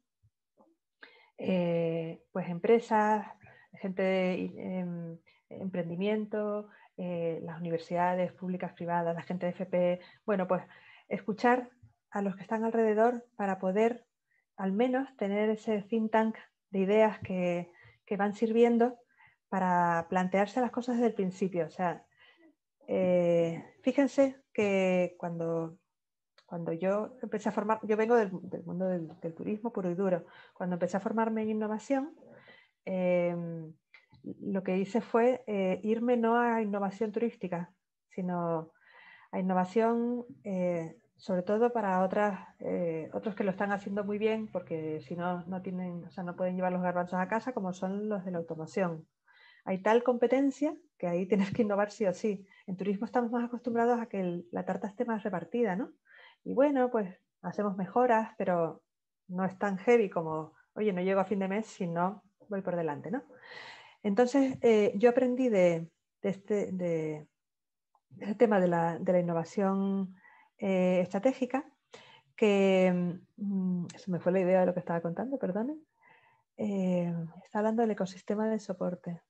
pues empresas, gente de emprendimiento, las universidades públicas, privadas, la gente de FP. Bueno, pues escuchar a los que están alrededor para poder al menos tener ese think tank de ideas que van sirviendo para plantearse las cosas desde el principio. O sea, fíjense que cuando yo empecé a formar, yo vengo del mundo del turismo puro y duro. Cuando empecé a formarme en innovación, lo que hice fue irme no a innovación turística, sino a innovación sobre todo para otros que lo están haciendo muy bien, porque si no, no tienen, o sea, no pueden llevar los garbanzos a casa, como son los de la automoción. Hay tal competencia que ahí tienes que innovar sí o sí. En turismo estamos más acostumbrados a que la tarta esté más repartida, ¿no? Y bueno, pues hacemos mejoras, pero no es tan heavy como, oye, no llego a fin de mes si no voy por delante, ¿no? Entonces, yo aprendí de este tema de la innovación estratégica, que se me fue la idea de lo que estaba contando, perdone. Está hablando del ecosistema de soporte.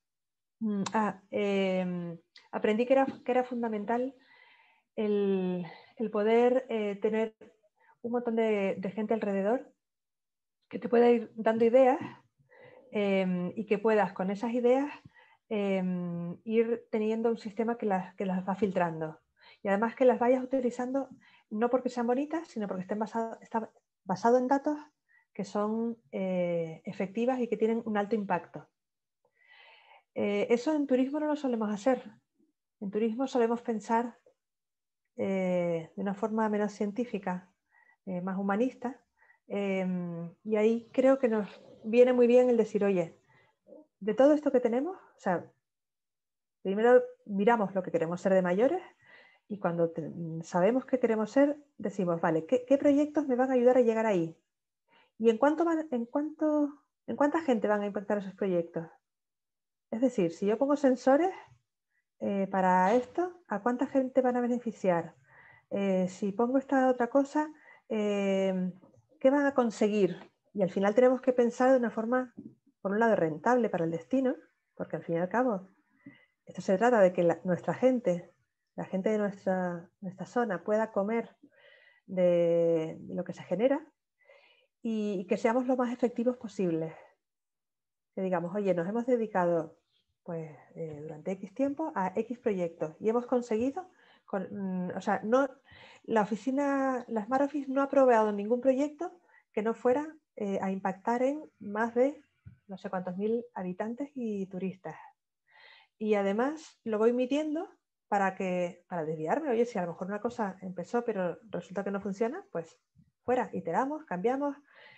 Aprendí que era fundamental el poder tener un montón de gente alrededor que te pueda ir dando ideas y que puedas con esas ideas ir teniendo un sistema que las va filtrando. Y además que las vayas utilizando no porque sean bonitas, sino porque está basado en datos que son efectivas y que tienen un alto impacto. Eso en turismo no lo solemos hacer. En turismo solemos pensar de una forma menos científica, más humanista, y ahí creo que nos viene muy bien el decir, oye, de todo esto que tenemos, o sea, primero miramos lo que queremos ser de mayores y cuando sabemos qué queremos ser, decimos, vale, ¿qué proyectos me van a ayudar a llegar ahí? ¿Y en cuánta gente van a impactar esos proyectos? Es decir, si yo pongo sensores para esto, ¿a cuánta gente van a beneficiar? Si pongo esta otra cosa, ¿qué van a conseguir? Y al final tenemos que pensar de una forma, por un lado, rentable para el destino, porque al fin y al cabo, esto se trata de que nuestra gente, la gente de nuestra zona, pueda comer de lo que se genera y que seamos lo más efectivos posibles. Que digamos, oye, nos hemos dedicado pues, durante X tiempo a X proyectos y hemos conseguido, o sea, no, la Smart Office no ha aprobado ningún proyecto que no fuera a impactar en más de no sé cuántos mil habitantes y turistas. Y además lo voy midiendo para desviarme. Oye, si a lo mejor una cosa empezó pero resulta que no funciona, pues fuera, iteramos, cambiamos.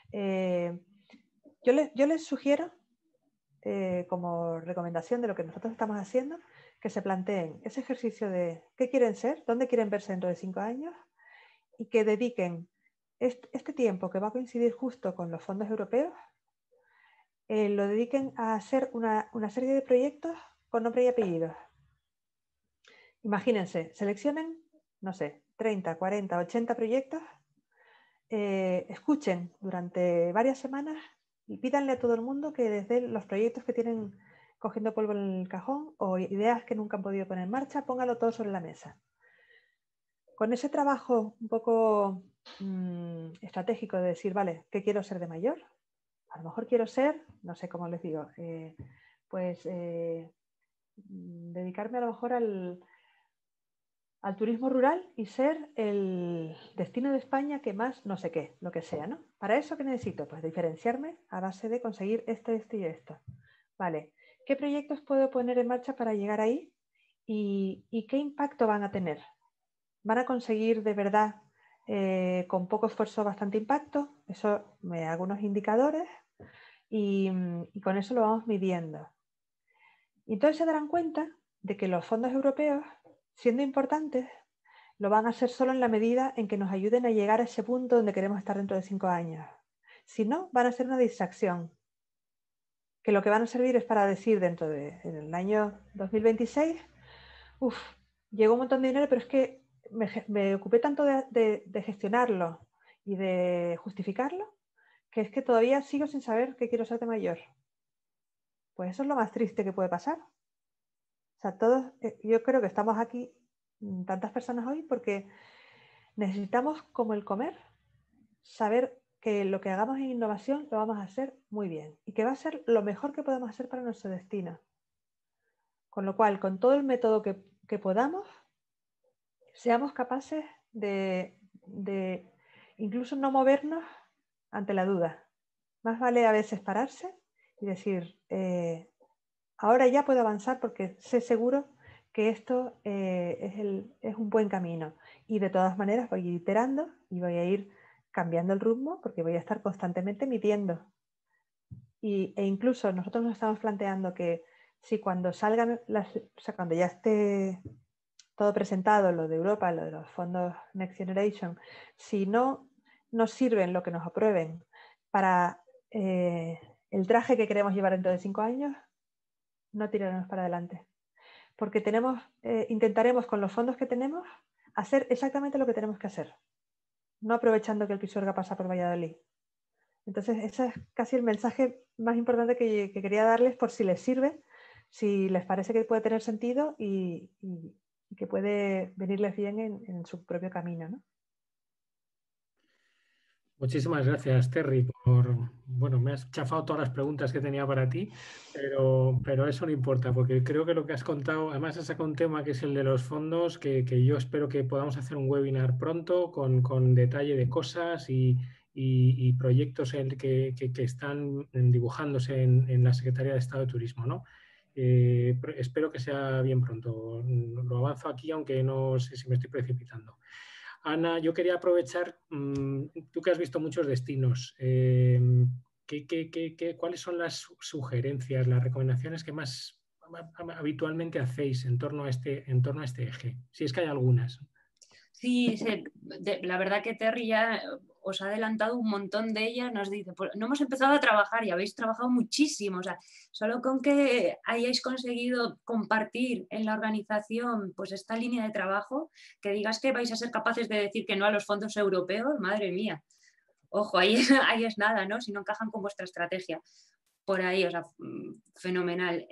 Yo les sugiero como recomendación de lo que nosotros estamos haciendo, que se planteen ese ejercicio de qué quieren ser, dónde quieren verse dentro de 5 años y que dediquen este tiempo que va a coincidir justo con los fondos europeos, lo dediquen a hacer una serie de proyectos con nombre y apellidos. Imagínense, seleccionen, no sé, 30, 40, 80 proyectos, escuchen durante varias semanas y pídanle a todo el mundo que desde los proyectos que tienen cogiendo polvo en el cajón o ideas que nunca han podido poner en marcha, póngalo todo sobre la mesa. Con ese trabajo un poco estratégico de decir, vale, ¿qué quiero ser de mayor? A lo mejor quiero ser, no sé cómo les digo, dedicarme a lo mejor al turismo rural y ser el destino de España que más no sé qué, lo que sea, ¿no? ¿Para eso qué necesito? Pues diferenciarme a base de conseguir esto y esto. Vale, ¿qué proyectos puedo poner en marcha para llegar ahí? ¿Y qué impacto van a tener? ¿Van a conseguir de verdad con poco esfuerzo bastante impacto? Eso me hago unos indicadores y con eso lo vamos midiendo. Y entonces se darán cuenta de que los fondos europeos, siendo importantes, lo van a hacer solo en la medida en que nos ayuden a llegar a ese punto donde queremos estar dentro de 5 años. Si no, van a ser una distracción. que lo que van a servir es para decir dentro en el año 2026, llegó un montón de dinero, pero es que me ocupé tanto de gestionarlo y de justificarlo, que es que todavía sigo sin saber qué quiero ser de mayor. Pues eso es lo más triste que puede pasar. O sea, todos, yo creo que estamos aquí, tantas personas hoy, porque necesitamos, como el comer, saber que lo que hagamos en innovación lo vamos a hacer muy bien y que va a ser lo mejor que podemos hacer para nuestro destino. Con lo cual, con todo el método que podamos, seamos capaces de incluso no movernos ante la duda. Más vale a veces pararse y decir, ahora ya puedo avanzar porque sé seguro que esto es un buen camino. Y de todas maneras voy a ir iterando y voy a ir cambiando el ritmo porque voy a estar constantemente midiendo. E incluso nosotros nos estamos planteando que si cuando salgan cuando ya esté todo presentado, lo de Europa, lo de los fondos Next Generation, si no nos sirven lo que nos aprueben para el traje que queremos llevar dentro de 5 años, no tiraremos para adelante. Porque intentaremos con los fondos que tenemos hacer exactamente lo que tenemos que hacer, no aprovechando que el Pisuerga pasa por Valladolid. Entonces, ese es casi el mensaje más importante que quería darles, por si les sirve, si les parece que puede tener sentido y que puede venirles bien en su propio camino, ¿no? Muchísimas gracias, Terry, bueno, me has chafado todas las preguntas que tenía para ti, pero eso no importa, porque creo que lo que has contado, además has sacado un tema que es el de los fondos, que yo espero que podamos hacer un webinar pronto con detalle de cosas y proyectos que están dibujándose en la Secretaría de Estado de Turismo, ¿no? Espero que sea bien pronto. Lo avanzo aquí, aunque no sé si me estoy precipitando. Ana, yo quería aprovechar, tú que has visto muchos destinos, ¿cuáles son las sugerencias, las recomendaciones que más habitualmente hacéis en torno a este eje? Si es que hay algunas. Sí, la verdad que Terry ya os ha adelantado un montón de ellas, nos dice, pues no hemos empezado a trabajar y habéis trabajado muchísimo, o sea, solo con que hayáis conseguido compartir en la organización pues esta línea de trabajo, que digas que vais a ser capaces de decir que no a los fondos europeos, madre mía, ojo, ahí es nada, ¿no? Si no encajan con vuestra estrategia. Por ahí, o sea, fenomenal.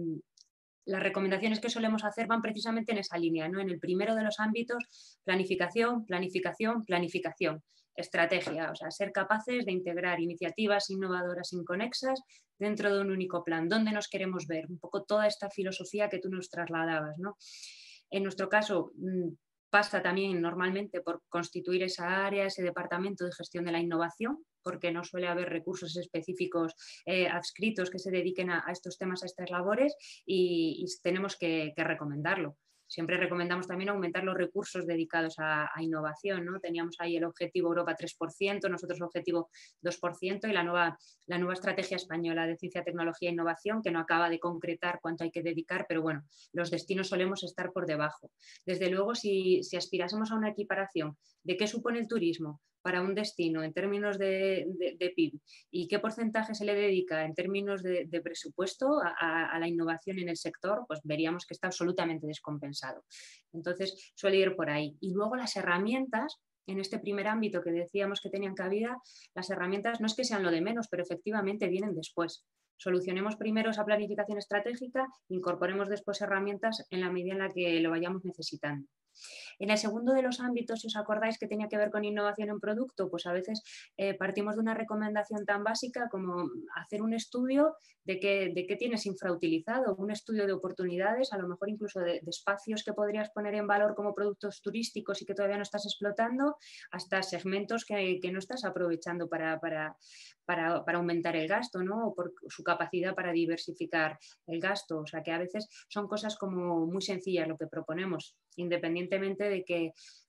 Las recomendaciones que solemos hacer van precisamente en esa línea, ¿no? En el primero de los ámbitos, planificación, planificación, planificación, estrategia, o sea, ser capaces de integrar iniciativas innovadoras inconexas dentro de un único plan. ¿Dónde nos queremos ver? Un poco toda esta filosofía que tú nos trasladabas, ¿no? En nuestro caso, pasa también normalmente por constituir esa área, ese departamento de gestión de la innovación, porque no suele haber recursos específicos adscritos que se dediquen a estos temas, a estas labores, y tenemos que recomendarlo. Siempre recomendamos también aumentar los recursos dedicados a innovación, ¿no? Teníamos ahí el objetivo Europa 3%, nosotros objetivo 2%, y la nueva estrategia española de ciencia, tecnología e innovación, que no acaba de concretar cuánto hay que dedicar, pero bueno, los destinos solemos estar por debajo. Desde luego, si aspirásemos a una equiparación de qué supone el turismo para un destino en términos de PIB y qué porcentaje se le dedica en términos de presupuesto a la innovación en el sector, pues veríamos que está absolutamente descompensado. Entonces suele ir por ahí. Y luego las herramientas, en este primer ámbito que decíamos que tenían cabida, las herramientas no es que sean lo de menos, pero efectivamente vienen después. Solucionemos primero esa planificación estratégica, incorporemos después herramientas en la medida en la que lo vayamos necesitando. En el segundo de los ámbitos, si os acordáis que tenía que ver con innovación en producto, pues a veces partimos de una recomendación tan básica como hacer un estudio de qué tienes infrautilizado, un estudio de oportunidades, a lo mejor incluso de espacios que podrías poner en valor como productos turísticos y que todavía no estás explotando, hasta segmentos que no estás aprovechando para aumentar el gasto, ¿no? O por su capacidad para diversificar el gasto. O sea que a veces son cosas como muy sencillas lo que proponemos, independientemente de que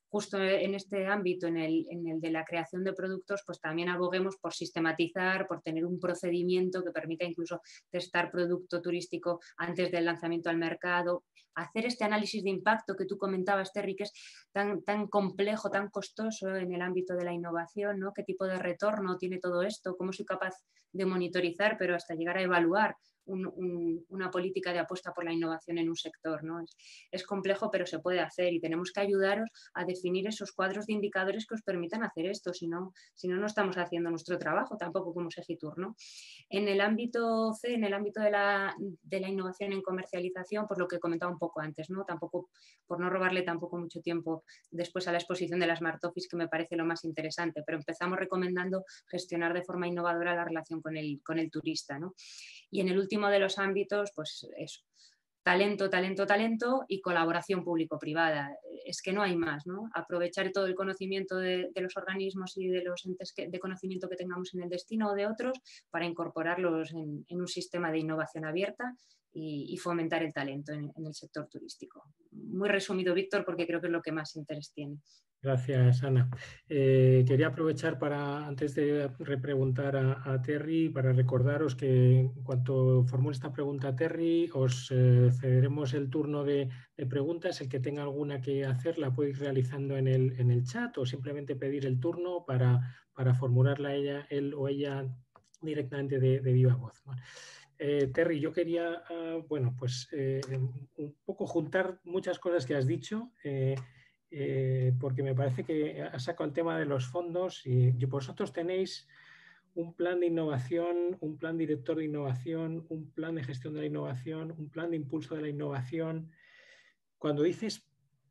justo en este ámbito, en el de la creación de productos, pues también aboguemos por sistematizar, por tener un procedimiento que permita incluso testar producto turístico antes del lanzamiento al mercado, hacer este análisis de impacto que tú comentabas, Terry, que es tan complejo, tan costoso en el ámbito de la innovación, ¿no? ¿Qué tipo de retorno tiene todo esto? ¿Cómo soy capaz de monitorizar, pero hasta llegar a evaluar una política de apuesta por la innovación en un sector, ¿no? Es complejo, pero se puede hacer y tenemos que ayudaros a definir esos cuadros de indicadores que os permitan hacer esto, si no estamos haciendo nuestro trabajo tampoco como Segitur, ¿no? En el ámbito C, en el ámbito de la innovación en comercialización, pues lo que comentaba un poco antes, ¿no? Tampoco, por no robarle tampoco mucho tiempo después a la exposición de las Smart Office, que me parece lo más interesante, pero empezamos recomendando gestionar de forma innovadora la relación con el turista, ¿no? Y en el último de los ámbitos, pues eso, talento, talento, talento y colaboración público-privada. Es que no hay más, ¿no? Aprovechar todo el conocimiento de los organismos y de los entes de conocimiento que tengamos en el destino o de otros para incorporarlos en un sistema de innovación abierta y fomentar el talento en el sector turístico. Muy resumido, Víctor, porque creo que es lo que más interés tiene. Gracias, Ana. Quería aprovechar antes de repreguntar a Terry, para recordaros que en cuanto formule esta pregunta a Terry, os cederemos el turno de preguntas. El que tenga alguna que hacer la puede ir realizando en el chat o simplemente pedir el turno para formularla él o ella directamente de viva voz. Terry, yo quería, un poco juntar muchas cosas que has dicho. Porque me parece que has sacado el tema de los fondos y vosotros tenéis un plan de innovación, un plan director de innovación, un plan de gestión de la innovación, un plan de impulso de la innovación. Cuando dices,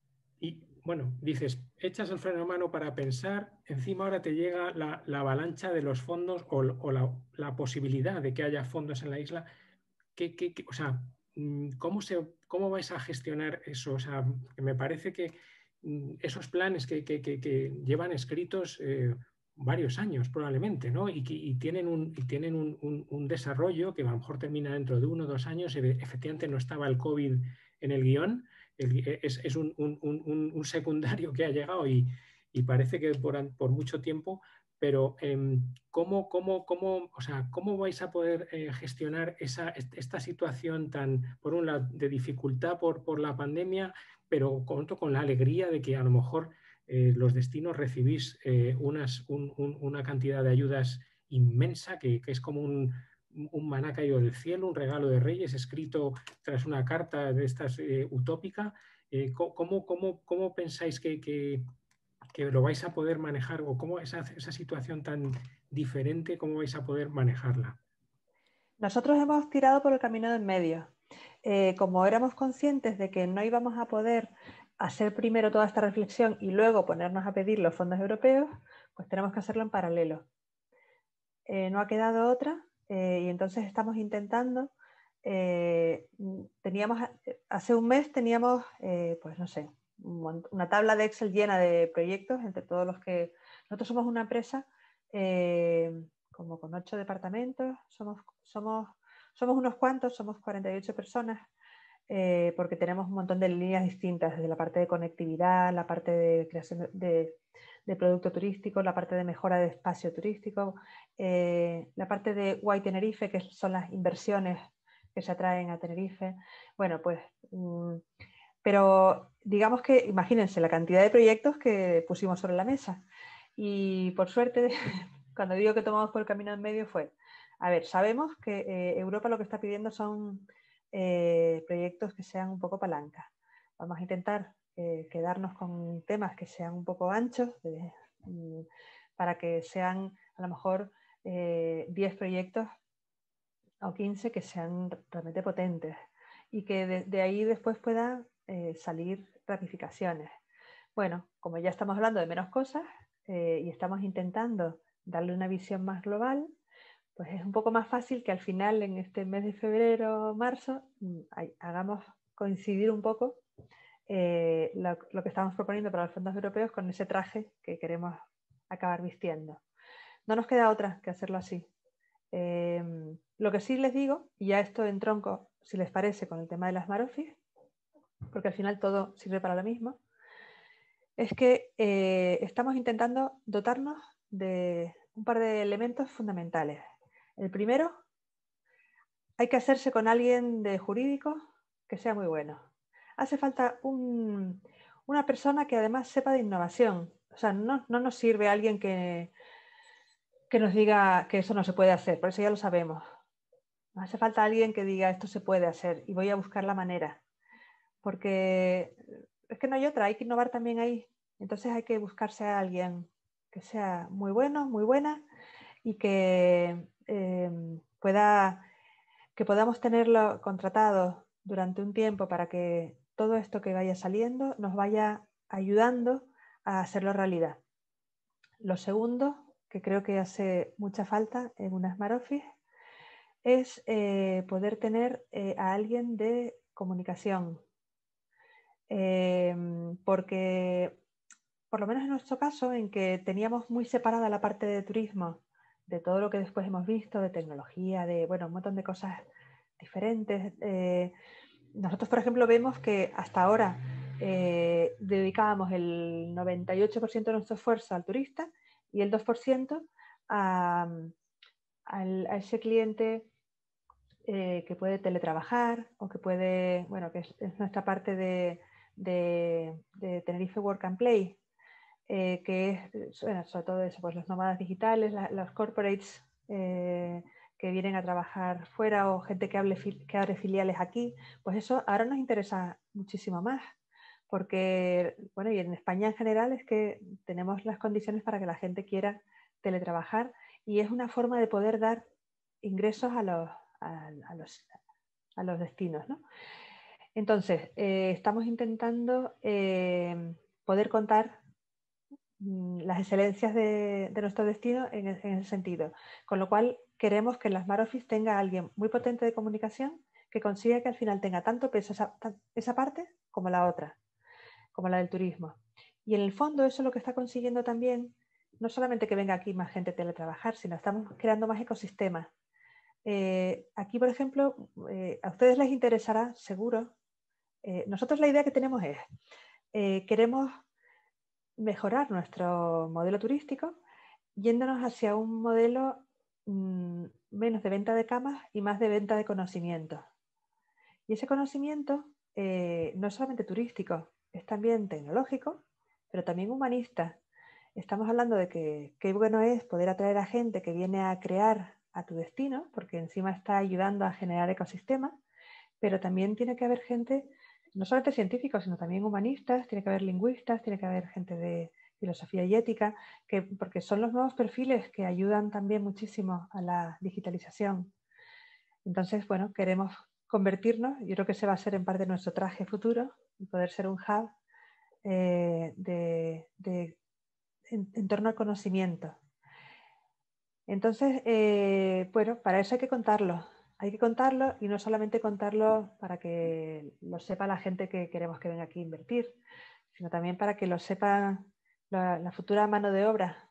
echas el freno a mano para pensar, encima ahora te llega la avalancha de los fondos o la posibilidad de que haya fondos en la isla. O sea, ¿cómo vais a gestionar eso? O sea, me parece que esos planes que llevan escritos varios años probablemente, ¿no? Y tienen un desarrollo que a lo mejor termina dentro de 1 o 2 años. Efectivamente no estaba el COVID en el guión, es un secundario que ha llegado y parece que por mucho tiempo. Pero ¿cómo vais a poder gestionar esta situación por un lado, de dificultad por la pandemia, pero con la alegría de que a lo mejor los destinos recibís una cantidad de ayudas inmensa, que es como un maná caído del cielo, un regalo de Reyes escrito tras una carta de estas utópica? ¿Cómo pensáis que lo vais a poder manejar, o cómo esa situación tan diferente, cómo vais a poder manejarla? Nosotros hemos tirado por el camino del medio. Como éramos conscientes de que no íbamos a poder hacer primero toda esta reflexión y luego ponernos a pedir los fondos europeos, pues tenemos que hacerlo en paralelo. No ha quedado otra y entonces estamos intentando. Hace un mes teníamos, pues no sé, una tabla de Excel llena de proyectos entre todos los que... Nosotros somos una empresa como con 8 departamentos, somos unos cuantos, somos 48 personas, porque tenemos un montón de líneas distintas, desde la parte de conectividad, la parte de creación de producto turístico, la parte de mejora de espacio turístico, la parte de Guay Tenerife, que son las inversiones que se atraen a Tenerife. Bueno, pues, pero digamos que, imagínense la cantidad de proyectos que pusimos sobre la mesa. Y por suerte, cuando digo que tomamos por el camino en medio fue, a ver, sabemos que Europa lo que está pidiendo son proyectos que sean un poco palanca. Vamos a intentar quedarnos con temas que sean un poco anchos, para que sean a lo mejor 10 proyectos o 15 que sean realmente potentes y que de ahí después puedan salir ramificaciones. Bueno, como ya estamos hablando de menos cosas y estamos intentando darle una visión más global, pues es un poco más fácil que al final, en este mes de febrero o marzo, hagamos coincidir un poco lo que estamos proponiendo para los fondos europeos con ese traje que queremos acabar vistiendo. No nos queda otra que hacerlo así. Lo que sí les digo, y ya esto en tronco, si les parece, con el tema de las Smart Office, porque al final todo sirve para lo mismo, es que estamos intentando dotarnos de un par de elementos fundamentales. El primero, hay que hacerse con alguien de jurídico que sea muy bueno. Hace falta una persona que además sepa de innovación. O sea, no nos sirve alguien que nos diga que eso no se puede hacer, por eso ya lo sabemos. Hace falta alguien que diga esto se puede hacer y voy a buscar la manera. Porque es que no hay otra, hay que innovar también ahí. Entonces hay que buscarse a alguien que sea muy bueno, muy buena y que podamos tenerlo contratado durante un tiempo para que todo esto que vaya saliendo nos vaya ayudando a hacerlo realidad. Lo segundo, que creo que hace mucha falta en una Smart Office, es poder tener a alguien de comunicación. Porque, por lo menos en nuestro caso, en que teníamos muy separada la parte de turismo, de todo lo que después hemos visto, de tecnología, de un montón de cosas diferentes. Nosotros, por ejemplo, vemos que hasta ahora dedicábamos el 98% de nuestro esfuerzo al turista y el 2% a ese cliente que puede teletrabajar o que puede, que es nuestra parte de Tenerife Work and Play, que es, sobre todo eso, pues los nómadas digitales, los corporates que vienen a trabajar fuera o gente que abre filiales aquí, pues eso ahora nos interesa muchísimo más. Porque, y en España en general es que tenemos las condiciones para que la gente quiera teletrabajar y es una forma de poder dar ingresos a los destinos, ¿no? Entonces, estamos intentando poder contar las excelencias de nuestro destino en ese sentido. Con lo cual, queremos que en las Smart Office tenga alguien muy potente de comunicación que consiga que al final tenga tanto peso esa parte como la otra, como la del turismo. Y en el fondo eso es lo que está consiguiendo también, no solamente que venga aquí más gente a teletrabajar, sino estamos creando más ecosistemas. Aquí, por ejemplo, a ustedes les interesará, seguro. Nosotros la idea que tenemos es, queremos mejorar nuestro modelo turístico yéndonos hacia un modelo menos de venta de camas y más de venta de conocimiento. Y ese conocimiento no es solamente turístico, es también tecnológico, pero también humanista. Estamos hablando de que qué bueno es poder atraer a gente que viene a crear a tu destino, porque encima está ayudando a generar ecosistemas, pero también tiene que haber gente, no solamente científicos, sino también humanistas, tiene que haber lingüistas, tiene que haber gente de filosofía y ética, porque son los nuevos perfiles que ayudan también muchísimo a la digitalización. Entonces, queremos convertirnos, yo creo que ese va a ser en parte nuestro traje futuro, y poder ser un hub en torno al conocimiento. Entonces, para eso hay que contarlo. Hay que contarlo y no solamente contarlo para que lo sepa la gente que queremos que venga aquí a invertir, sino también para que lo sepa la futura mano de obra.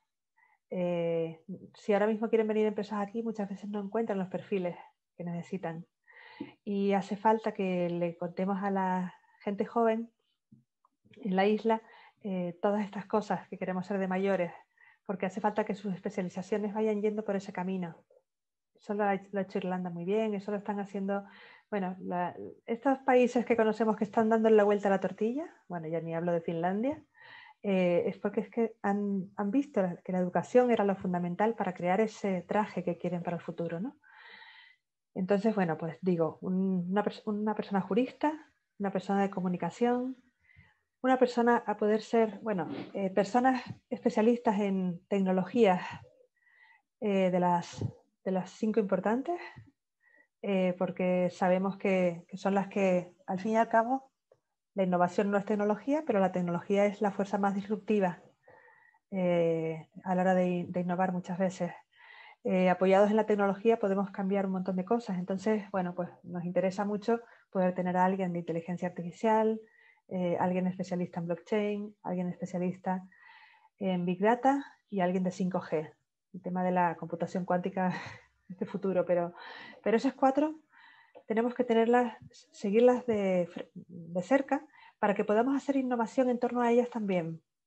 Si ahora mismo quieren venir empresas aquí, muchas veces no encuentran los perfiles que necesitan. Y hace falta que le contemos a la gente joven en la isla todas estas cosas que queremos ser de mayores, porque hace falta que sus especializaciones vayan yendo por ese camino. Eso lo ha hecho Irlanda muy bien, eso lo están haciendo, estos países que conocemos que están dando la vuelta a la tortilla, ya ni hablo de Finlandia, es porque es que han visto que la educación era lo fundamental para crear ese traje que quieren para el futuro, ¿no? Entonces, pues digo, una persona jurista, una persona de comunicación, una persona a poder ser, personas especialistas en tecnologías de las 5 importantes, porque sabemos que son las que, al fin y al cabo, la innovación no es tecnología, pero la tecnología es la fuerza más disruptiva a la hora de innovar muchas veces. Apoyados en la tecnología podemos cambiar un montón de cosas. Entonces, pues nos interesa mucho poder tener a alguien de inteligencia artificial, alguien especialista en blockchain, alguien especialista en Big Data y alguien de 5G. El tema de la computación cuántica es de futuro, pero esas 4 tenemos que seguirlas de cerca para que podamos hacer innovación en torno a ellas también.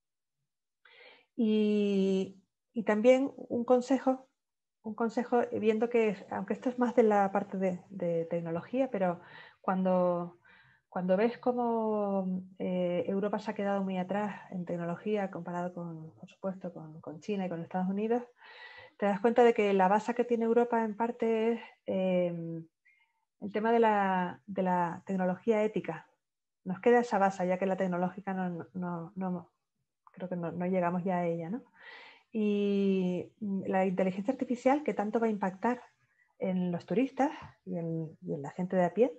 Y también un consejo, viendo que, aunque esto es más de la parte de tecnología, pero cuando ves cómo Europa se ha quedado muy atrás en tecnología comparado por supuesto, con China y con Estados Unidos, te das cuenta de que la base que tiene Europa en parte es el tema de la tecnología ética. Nos queda esa base, ya que la tecnológica creo que no llegamos ya a ella, ¿no? Y la inteligencia artificial, que tanto va a impactar en los turistas y en la gente de a pie,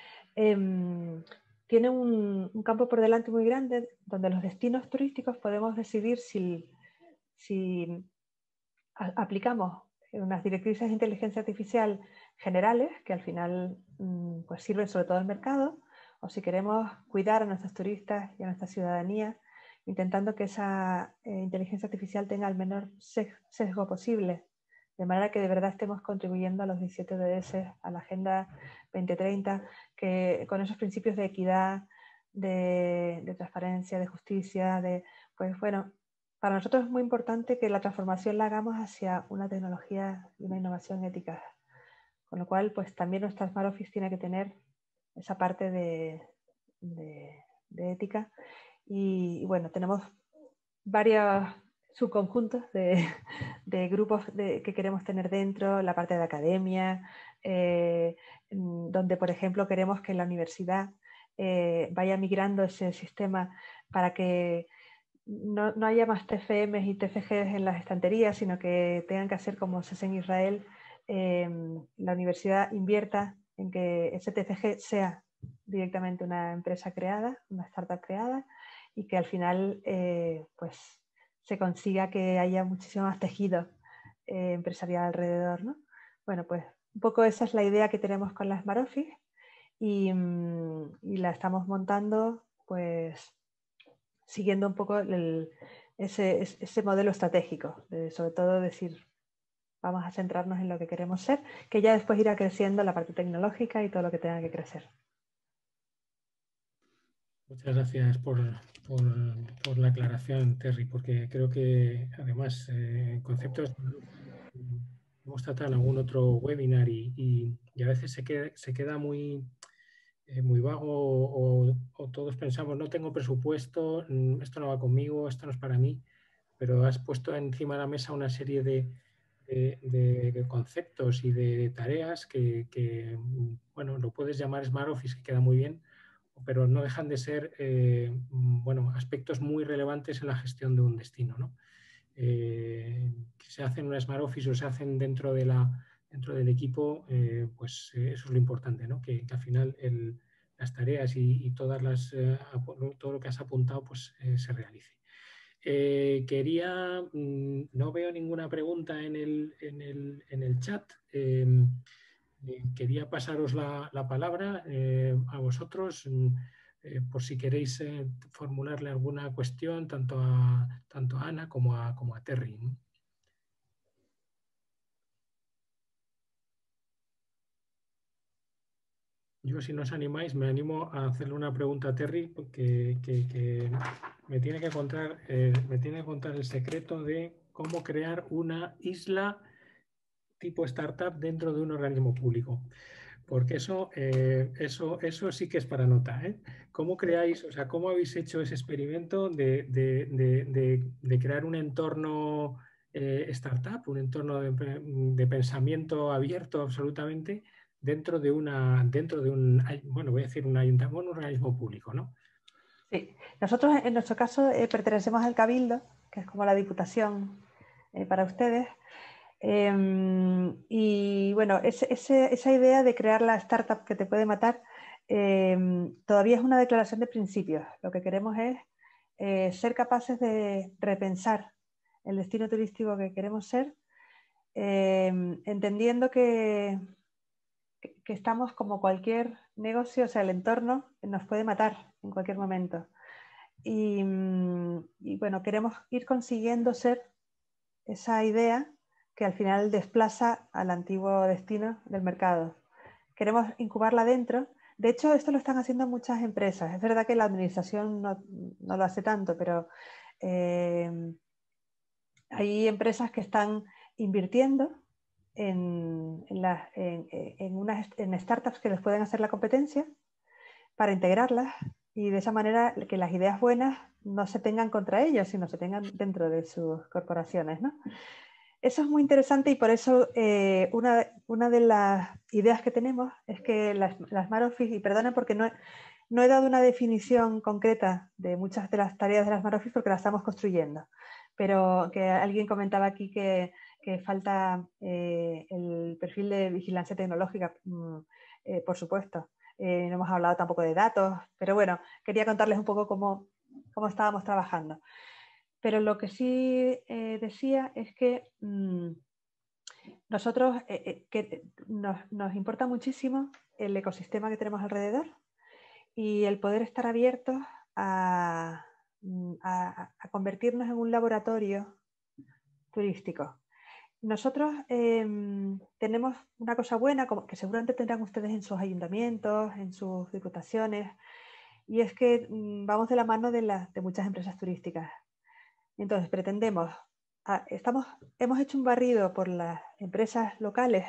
tiene un campo por delante muy grande donde los destinos turísticos podemos decidir si aplicamos unas directrices de inteligencia artificial generales, que al final pues sirven sobre todo al mercado, o si queremos cuidar a nuestros turistas y a nuestra ciudadanía, intentando que esa inteligencia artificial tenga el menor sesgo posible, de manera que de verdad estemos contribuyendo a los 17 ODS, a la Agenda 2030, que con esos principios de equidad, de transparencia, de justicia, pues bueno, para nosotros es muy importante que la transformación la hagamos hacia una tecnología y una innovación ética, con lo cual pues también nuestra Smart Office tiene que tener esa parte de ética. Y bueno, tenemos varios subconjuntos de grupos que queremos tener dentro, la parte de academia, donde por ejemplo queremos que la universidad vaya migrando ese sistema para que no haya más TFMs y TFGs en las estanterías, sino que tengan que hacer como se hace en Israel, la universidad invierta en que ese TFG sea directamente una empresa creada, una startup creada, y que al final pues se consiga que haya muchísimo más tejido empresarial alrededor, ¿no? Bueno, pues un poco esa es la idea que tenemos con la Smart Office y la estamos montando pues siguiendo un poco ese modelo estratégico, sobre todo decir, vamos a centrarnos en lo que queremos ser, que ya después irá creciendo la parte tecnológica y todo lo que tenga que crecer. Muchas gracias por la aclaración, Terry, porque creo que además conceptos hemos tratado en algún otro webinar y a veces se queda muy vago o todos pensamos, no tengo presupuesto, esto no va conmigo, esto no es para mí, pero has puesto encima de la mesa una serie de conceptos y de tareas que, bueno, lo puedes llamar Smart Office, que queda muy bien, pero no dejan de ser bueno, aspectos muy relevantes en la gestión de un destino, ¿no? Que se hacen en una Smart Office o se hacen dentro del equipo, pues eso es lo importante, ¿no? Que al final las tareas y todo lo que has apuntado pues se realice. No veo ninguna pregunta en el chat. Quería pasaros la palabra a vosotros por si queréis formularle alguna cuestión tanto a Ana como a Terry. Yo, si no os animáis, me animo a hacerle una pregunta a Terry, porque me tiene que contar el secreto de cómo crear una isla tipo startup dentro de un organismo público. Porque eso sí que es para nota, ¿eh? ¿Cómo creáis, o sea, cómo habéis hecho ese experimento de crear un entorno startup, un entorno de pensamiento abierto absolutamente dentro de un, bueno, voy a decir un ayuntamiento, un organismo público, ¿no? Sí, nosotros en nuestro caso pertenecemos al Cabildo, que es como la diputación para ustedes. Y bueno, esa idea de crear la startup que te puede matar todavía es una declaración de principios. Lo que queremos es ser capaces de repensar el destino turístico que queremos ser, entendiendo que estamos como cualquier negocio, o sea, el entorno nos puede matar en cualquier momento. Y bueno, queremos ir consiguiendo ser esa idea que al final desplaza al antiguo destino del mercado. Queremos incubarla dentro. De hecho, esto lo están haciendo muchas empresas. Es verdad que la administración no lo hace tanto, pero hay empresas que están invirtiendo en startups que les pueden hacer la competencia para integrarlas y de esa manera que las ideas buenas no se tengan contra ellos, sino se tengan dentro de sus corporaciones, ¿no? Eso es muy interesante y por eso una de las ideas que tenemos es que las Smart Office, y perdonen porque no he dado una definición concreta de muchas de las tareas de las Smart Office porque las estamos construyendo, pero que alguien comentaba aquí que falta el perfil de vigilancia tecnológica, por supuesto. No hemos hablado tampoco de datos, pero bueno, quería contarles un poco cómo estábamos trabajando. Pero lo que sí decía es que nosotros nos importa muchísimo el ecosistema que tenemos alrededor y el poder estar abiertos a convertirnos en un laboratorio turístico. Nosotros tenemos una cosa buena, como que seguramente tendrán ustedes en sus ayuntamientos, en sus diputaciones, y es que vamos de la mano de muchas empresas turísticas. Entonces hemos hecho un barrido por las empresas locales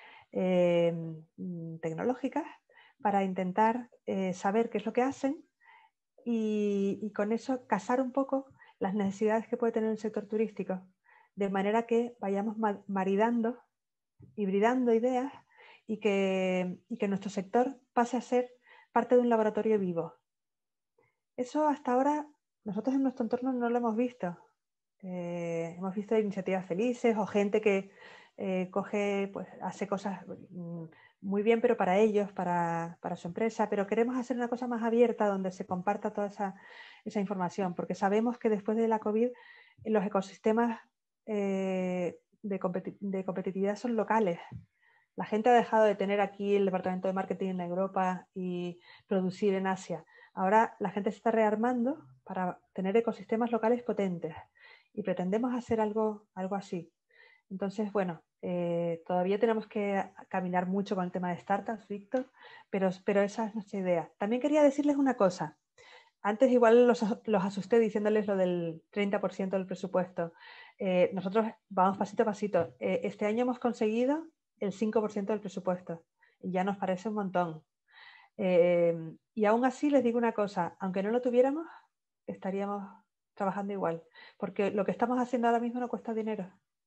tecnológicas para intentar saber qué es lo que hacen y con eso casar un poco las necesidades que puede tener el sector turístico, de manera que vayamos maridando, hibridando ideas y que nuestro sector pase a ser parte de un laboratorio vivo. Eso hasta ahora nosotros en nuestro entorno no lo hemos visto. Hemos visto iniciativas felices o gente que hace cosas muy bien, pero para ellos, para su empresa, pero queremos hacer una cosa más abierta donde se comparta toda esa información, porque sabemos que después de la COVID los ecosistemas de competitividad son locales. La gente ha dejado de tener aquí el departamento de marketing en Europa y producir en Asia. Ahora la gente se está rearmando para tener ecosistemas locales potentes y pretendemos hacer algo así. Entonces, bueno, todavía tenemos que caminar mucho con el tema de startups, Víctor, pero esa es nuestra idea. También quería decirles una cosa. Antes igual los asusté diciéndoles lo del 30% del presupuesto. Nosotros vamos pasito a pasito. Este año hemos conseguido el 5% del presupuesto. Y ya nos parece un montón. Y aún así les digo una cosa, aunque no lo tuviéramos, estaríamos trabajando igual. Porque lo que estamos haciendo ahora mismo no cuesta dinero.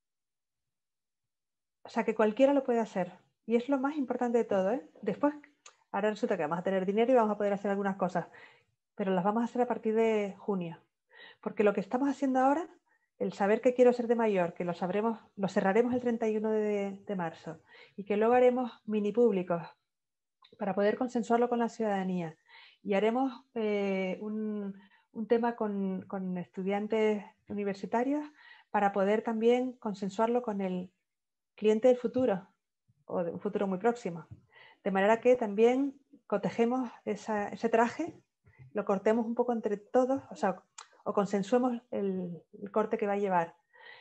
O sea que cualquiera lo puede hacer. Y es lo más importante de todo, ¿eh? Después, ahora resulta que vamos a tener dinero y vamos a poder hacer algunas cosas. Pero las vamos a hacer a partir de junio. Porque lo que estamos haciendo ahora, el saber que quiero ser de mayor, que lo cerraremos el 31 de marzo y que luego haremos mini públicos para poder consensuarlo con la ciudadanía. Y haremos un tema con estudiantes universitarios para poder también consensuarlo con el cliente del futuro o de un futuro muy próximo. De manera que también cotejemos ese traje, lo cortemos un poco entre todos, o consensuemos el corte que va a llevar.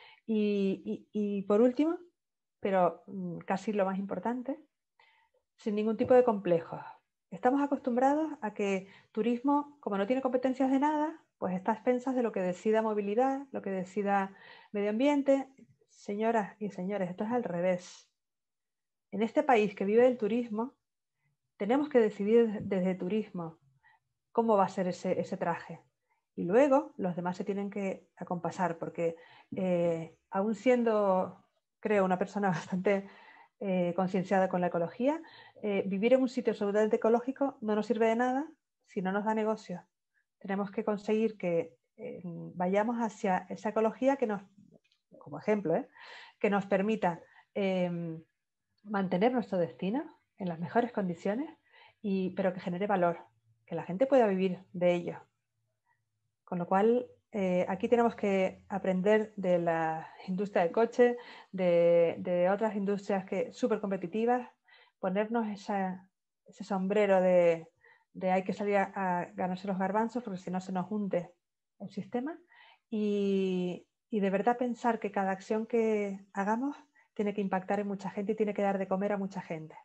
Y por último, pero casi lo más importante, sin ningún tipo de complejos. Estamos acostumbrados a que turismo, como no tiene competencias de nada, pues está a expensas de lo que decida movilidad, lo que decida medio ambiente. Señoras y señores, esto es al revés. En este país que vive del turismo, tenemos que decidir desde turismo cómo va a ser ese traje. Y luego los demás se tienen que acompasar, porque aún siendo, creo, una persona bastante concienciada con la ecología, vivir en un sitio absolutamente ecológico no nos sirve de nada si no nos da negocio. Tenemos que conseguir que vayamos hacia esa ecología que nos, como ejemplo, que nos permita mantener nuestro destino en las mejores condiciones, pero que genere valor, que la gente pueda vivir de ello. Con lo cual, aquí tenemos que aprender de la industria del coche, de otras industrias súper competitivas, ponernos ese sombrero de hay que salir a ganarse los garbanzos porque si no se nos hunde el sistema y de verdad pensar que cada acción que hagamos tiene que impactar en mucha gente y tiene que dar de comer a mucha gente.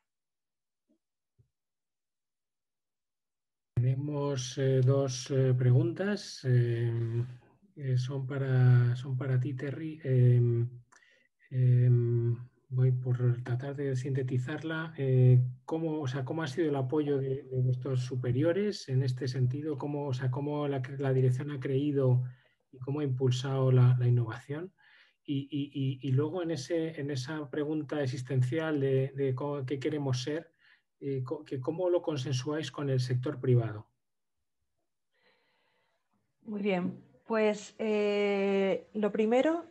Tenemos dos preguntas. son para ti, Terry. Voy por tratar de sintetizarla. ¿Cómo ha sido el apoyo de vuestros superiores en este sentido? ¿Cómo la dirección ha creído y cómo ha impulsado la innovación? Y luego en esa pregunta existencial de qué queremos ser, ¿cómo lo consensuáis con el sector privado? Muy bien, pues lo primero,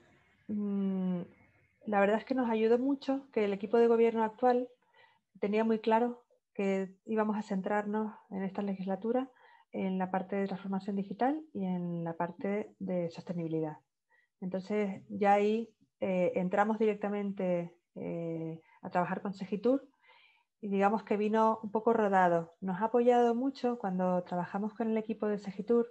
la verdad es que nos ayudó mucho que el equipo de gobierno actual tenía muy claro que íbamos a centrarnos en esta legislatura en la parte de transformación digital y en la parte de sostenibilidad. Entonces ya ahí entramos directamente a trabajar con Segitur y digamos que vino un poco rodado. Nos ha apoyado mucho cuando trabajamos con el equipo de Segitur,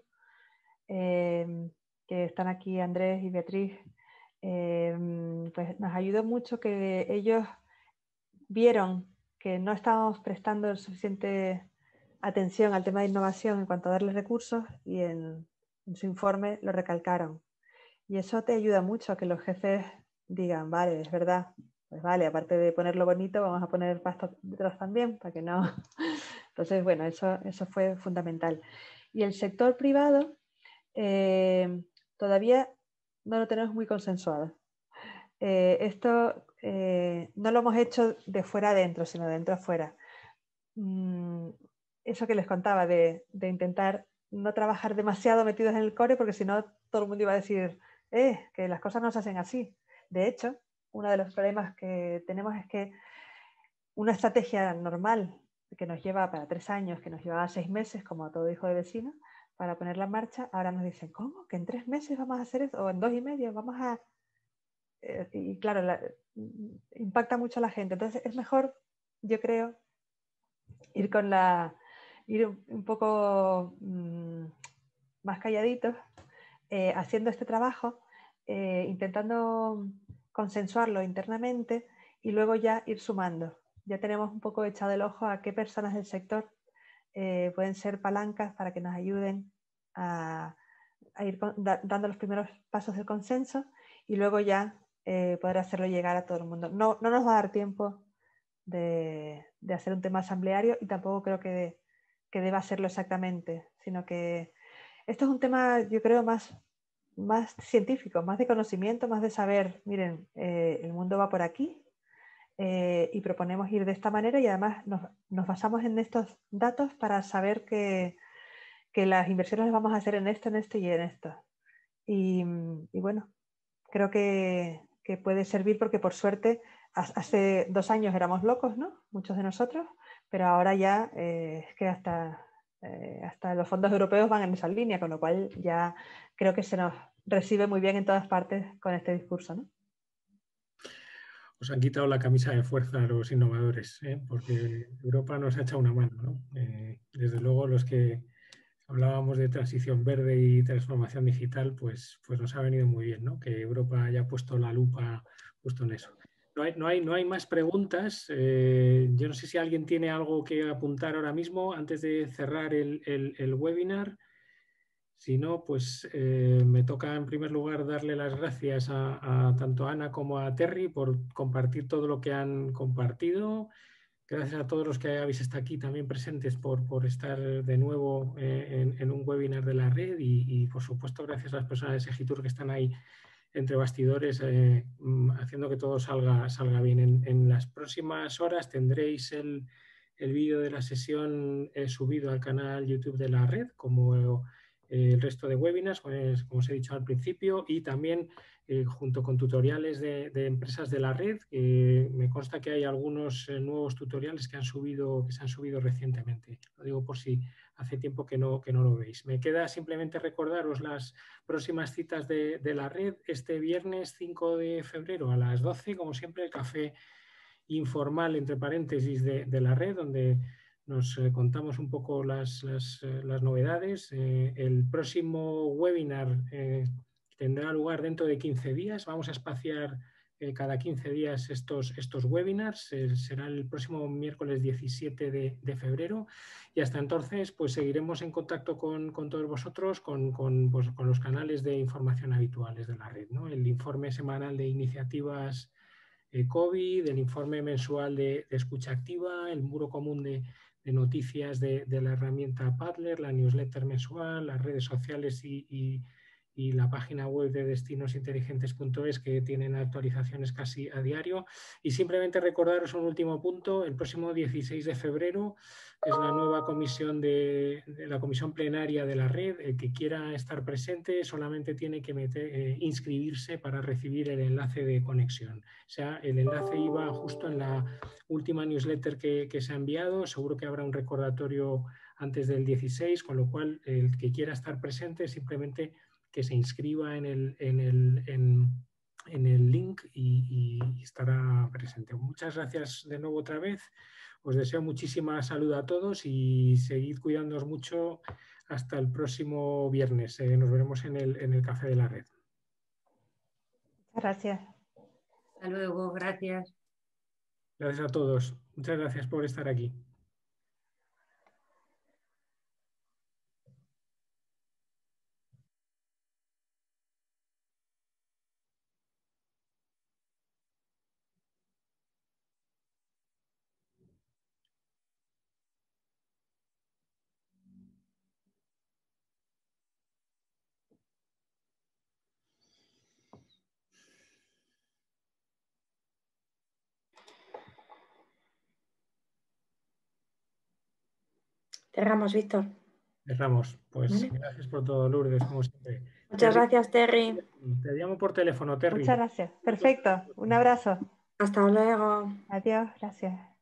que están aquí Andrés y Beatriz, pues nos ayudó mucho que ellos vieron que no estábamos prestando suficiente atención al tema de innovación en cuanto a darles recursos y en su informe lo recalcaron. Y eso te ayuda mucho a que los jefes digan, vale, es verdad, pues vale, aparte de ponerlo bonito, vamos a poner pasta detrás también, para que no... Entonces, bueno, eso fue fundamental. Y el sector privado todavía no lo tenemos muy consensuado. Esto no lo hemos hecho de fuera adentro, sino de dentro afuera. Eso que les contaba de intentar no trabajar demasiado metidos en el core, porque si no todo el mundo iba a decir que las cosas no se hacen así. De hecho, uno de los problemas que tenemos es que una estrategia normal que nos lleva para 3 años, que nos llevaba 6 meses, como todo hijo de vecino, para ponerla en marcha, ahora nos dicen, ¿cómo? ¿Que en 3 meses vamos a hacer eso? ¿O en 2 y medio vamos a...? Y claro, impacta mucho a la gente. Entonces es mejor, yo creo, ir un poco más calladitos, haciendo este trabajo, intentando consensuarlo internamente y luego ya ir sumando. Ya tenemos un poco echado el ojo a qué personas del sector pueden ser palancas para que nos ayuden a ir dando los primeros pasos del consenso y luego ya poder hacerlo llegar a todo el mundo. No nos va a dar tiempo de hacer un tema asambleario y tampoco creo que deba hacerlo exactamente, sino que esto es un tema, yo creo, más científico, más de conocimiento, más de saber, miren, el mundo va por aquí y proponemos ir de esta manera y además nos basamos en estos datos para saber que las inversiones las vamos a hacer en esto y en esto. Y bueno, creo que puede servir porque por suerte hace 2 años éramos locos, ¿no? Muchos de nosotros, pero ahora ya es que hasta los fondos europeos van en esa línea, con lo cual ya creo que se nos recibe muy bien en todas partes con este discurso, ¿no? Os han quitado la camisa de fuerza a los innovadores, porque Europa nos ha echado una mano, ¿no? Desde luego los que hablábamos de transición verde y transformación digital, pues nos ha venido muy bien, ¿no? Que Europa haya puesto la lupa justo en eso. No hay más preguntas. Yo no sé si alguien tiene algo que apuntar ahora mismo antes de cerrar el webinar. Si no, pues me toca en primer lugar darle las gracias a tanto a Ana como a Terry por compartir todo lo que han compartido. Gracias a todos los que habéis estado aquí también presentes por estar de nuevo en un webinar de la red y por supuesto gracias a las personas de Segitur que están ahí entre bastidores haciendo que todo salga bien. En las próximas horas tendréis el vídeo de la sesión subido al canal YouTube de la red como el resto de webinars, pues, como os he dicho al principio, y también junto con tutoriales de empresas de la red. Me consta que hay algunos nuevos tutoriales que se han subido recientemente. Lo digo por si hace tiempo que no lo veis. Me queda simplemente recordaros las próximas citas de la red. Este viernes 5 de febrero a las 12, como siempre, el café informal, entre paréntesis, de la red, donde nos contamos un poco las novedades. El próximo webinar tendrá lugar dentro de 15 días. Vamos a espaciar cada 15 días estos webinars. Será el próximo miércoles 17 de febrero y hasta entonces pues seguiremos en contacto con todos vosotros con los canales de información habituales de la red, ¿no? El informe semanal de iniciativas COVID, el informe mensual de escucha activa, el muro común de noticias de la herramienta Padlet, la newsletter mensual, las redes sociales y la página web de destinosinteligentes.es, que tienen actualizaciones casi a diario. Y simplemente recordaros un último punto: el próximo 16 de febrero es la nueva comisión de la comisión plenaria de la red. El que quiera estar presente solamente tiene que inscribirse para recibir el enlace de conexión. O sea, el enlace iba justo en la última newsletter que se ha enviado. Seguro que habrá un recordatorio antes del 16, con lo cual el que quiera estar presente simplemente que se inscriba en el link y estará presente. Muchas gracias de nuevo otra vez. Os deseo muchísima salud a todos y seguid cuidándoos mucho hasta el próximo viernes. Nos veremos en el Café de la Red. Gracias. Hasta luego, gracias. Gracias a todos. Muchas gracias por estar aquí. Cerramos, Víctor. Cerramos. Pues ¿Vale? Gracias por todo, Lourdes, como siempre. Muchas gracias, Terry. Te llamo por teléfono, Terry. Muchas gracias. Perfecto. Un abrazo. Hasta luego. Adiós. Gracias.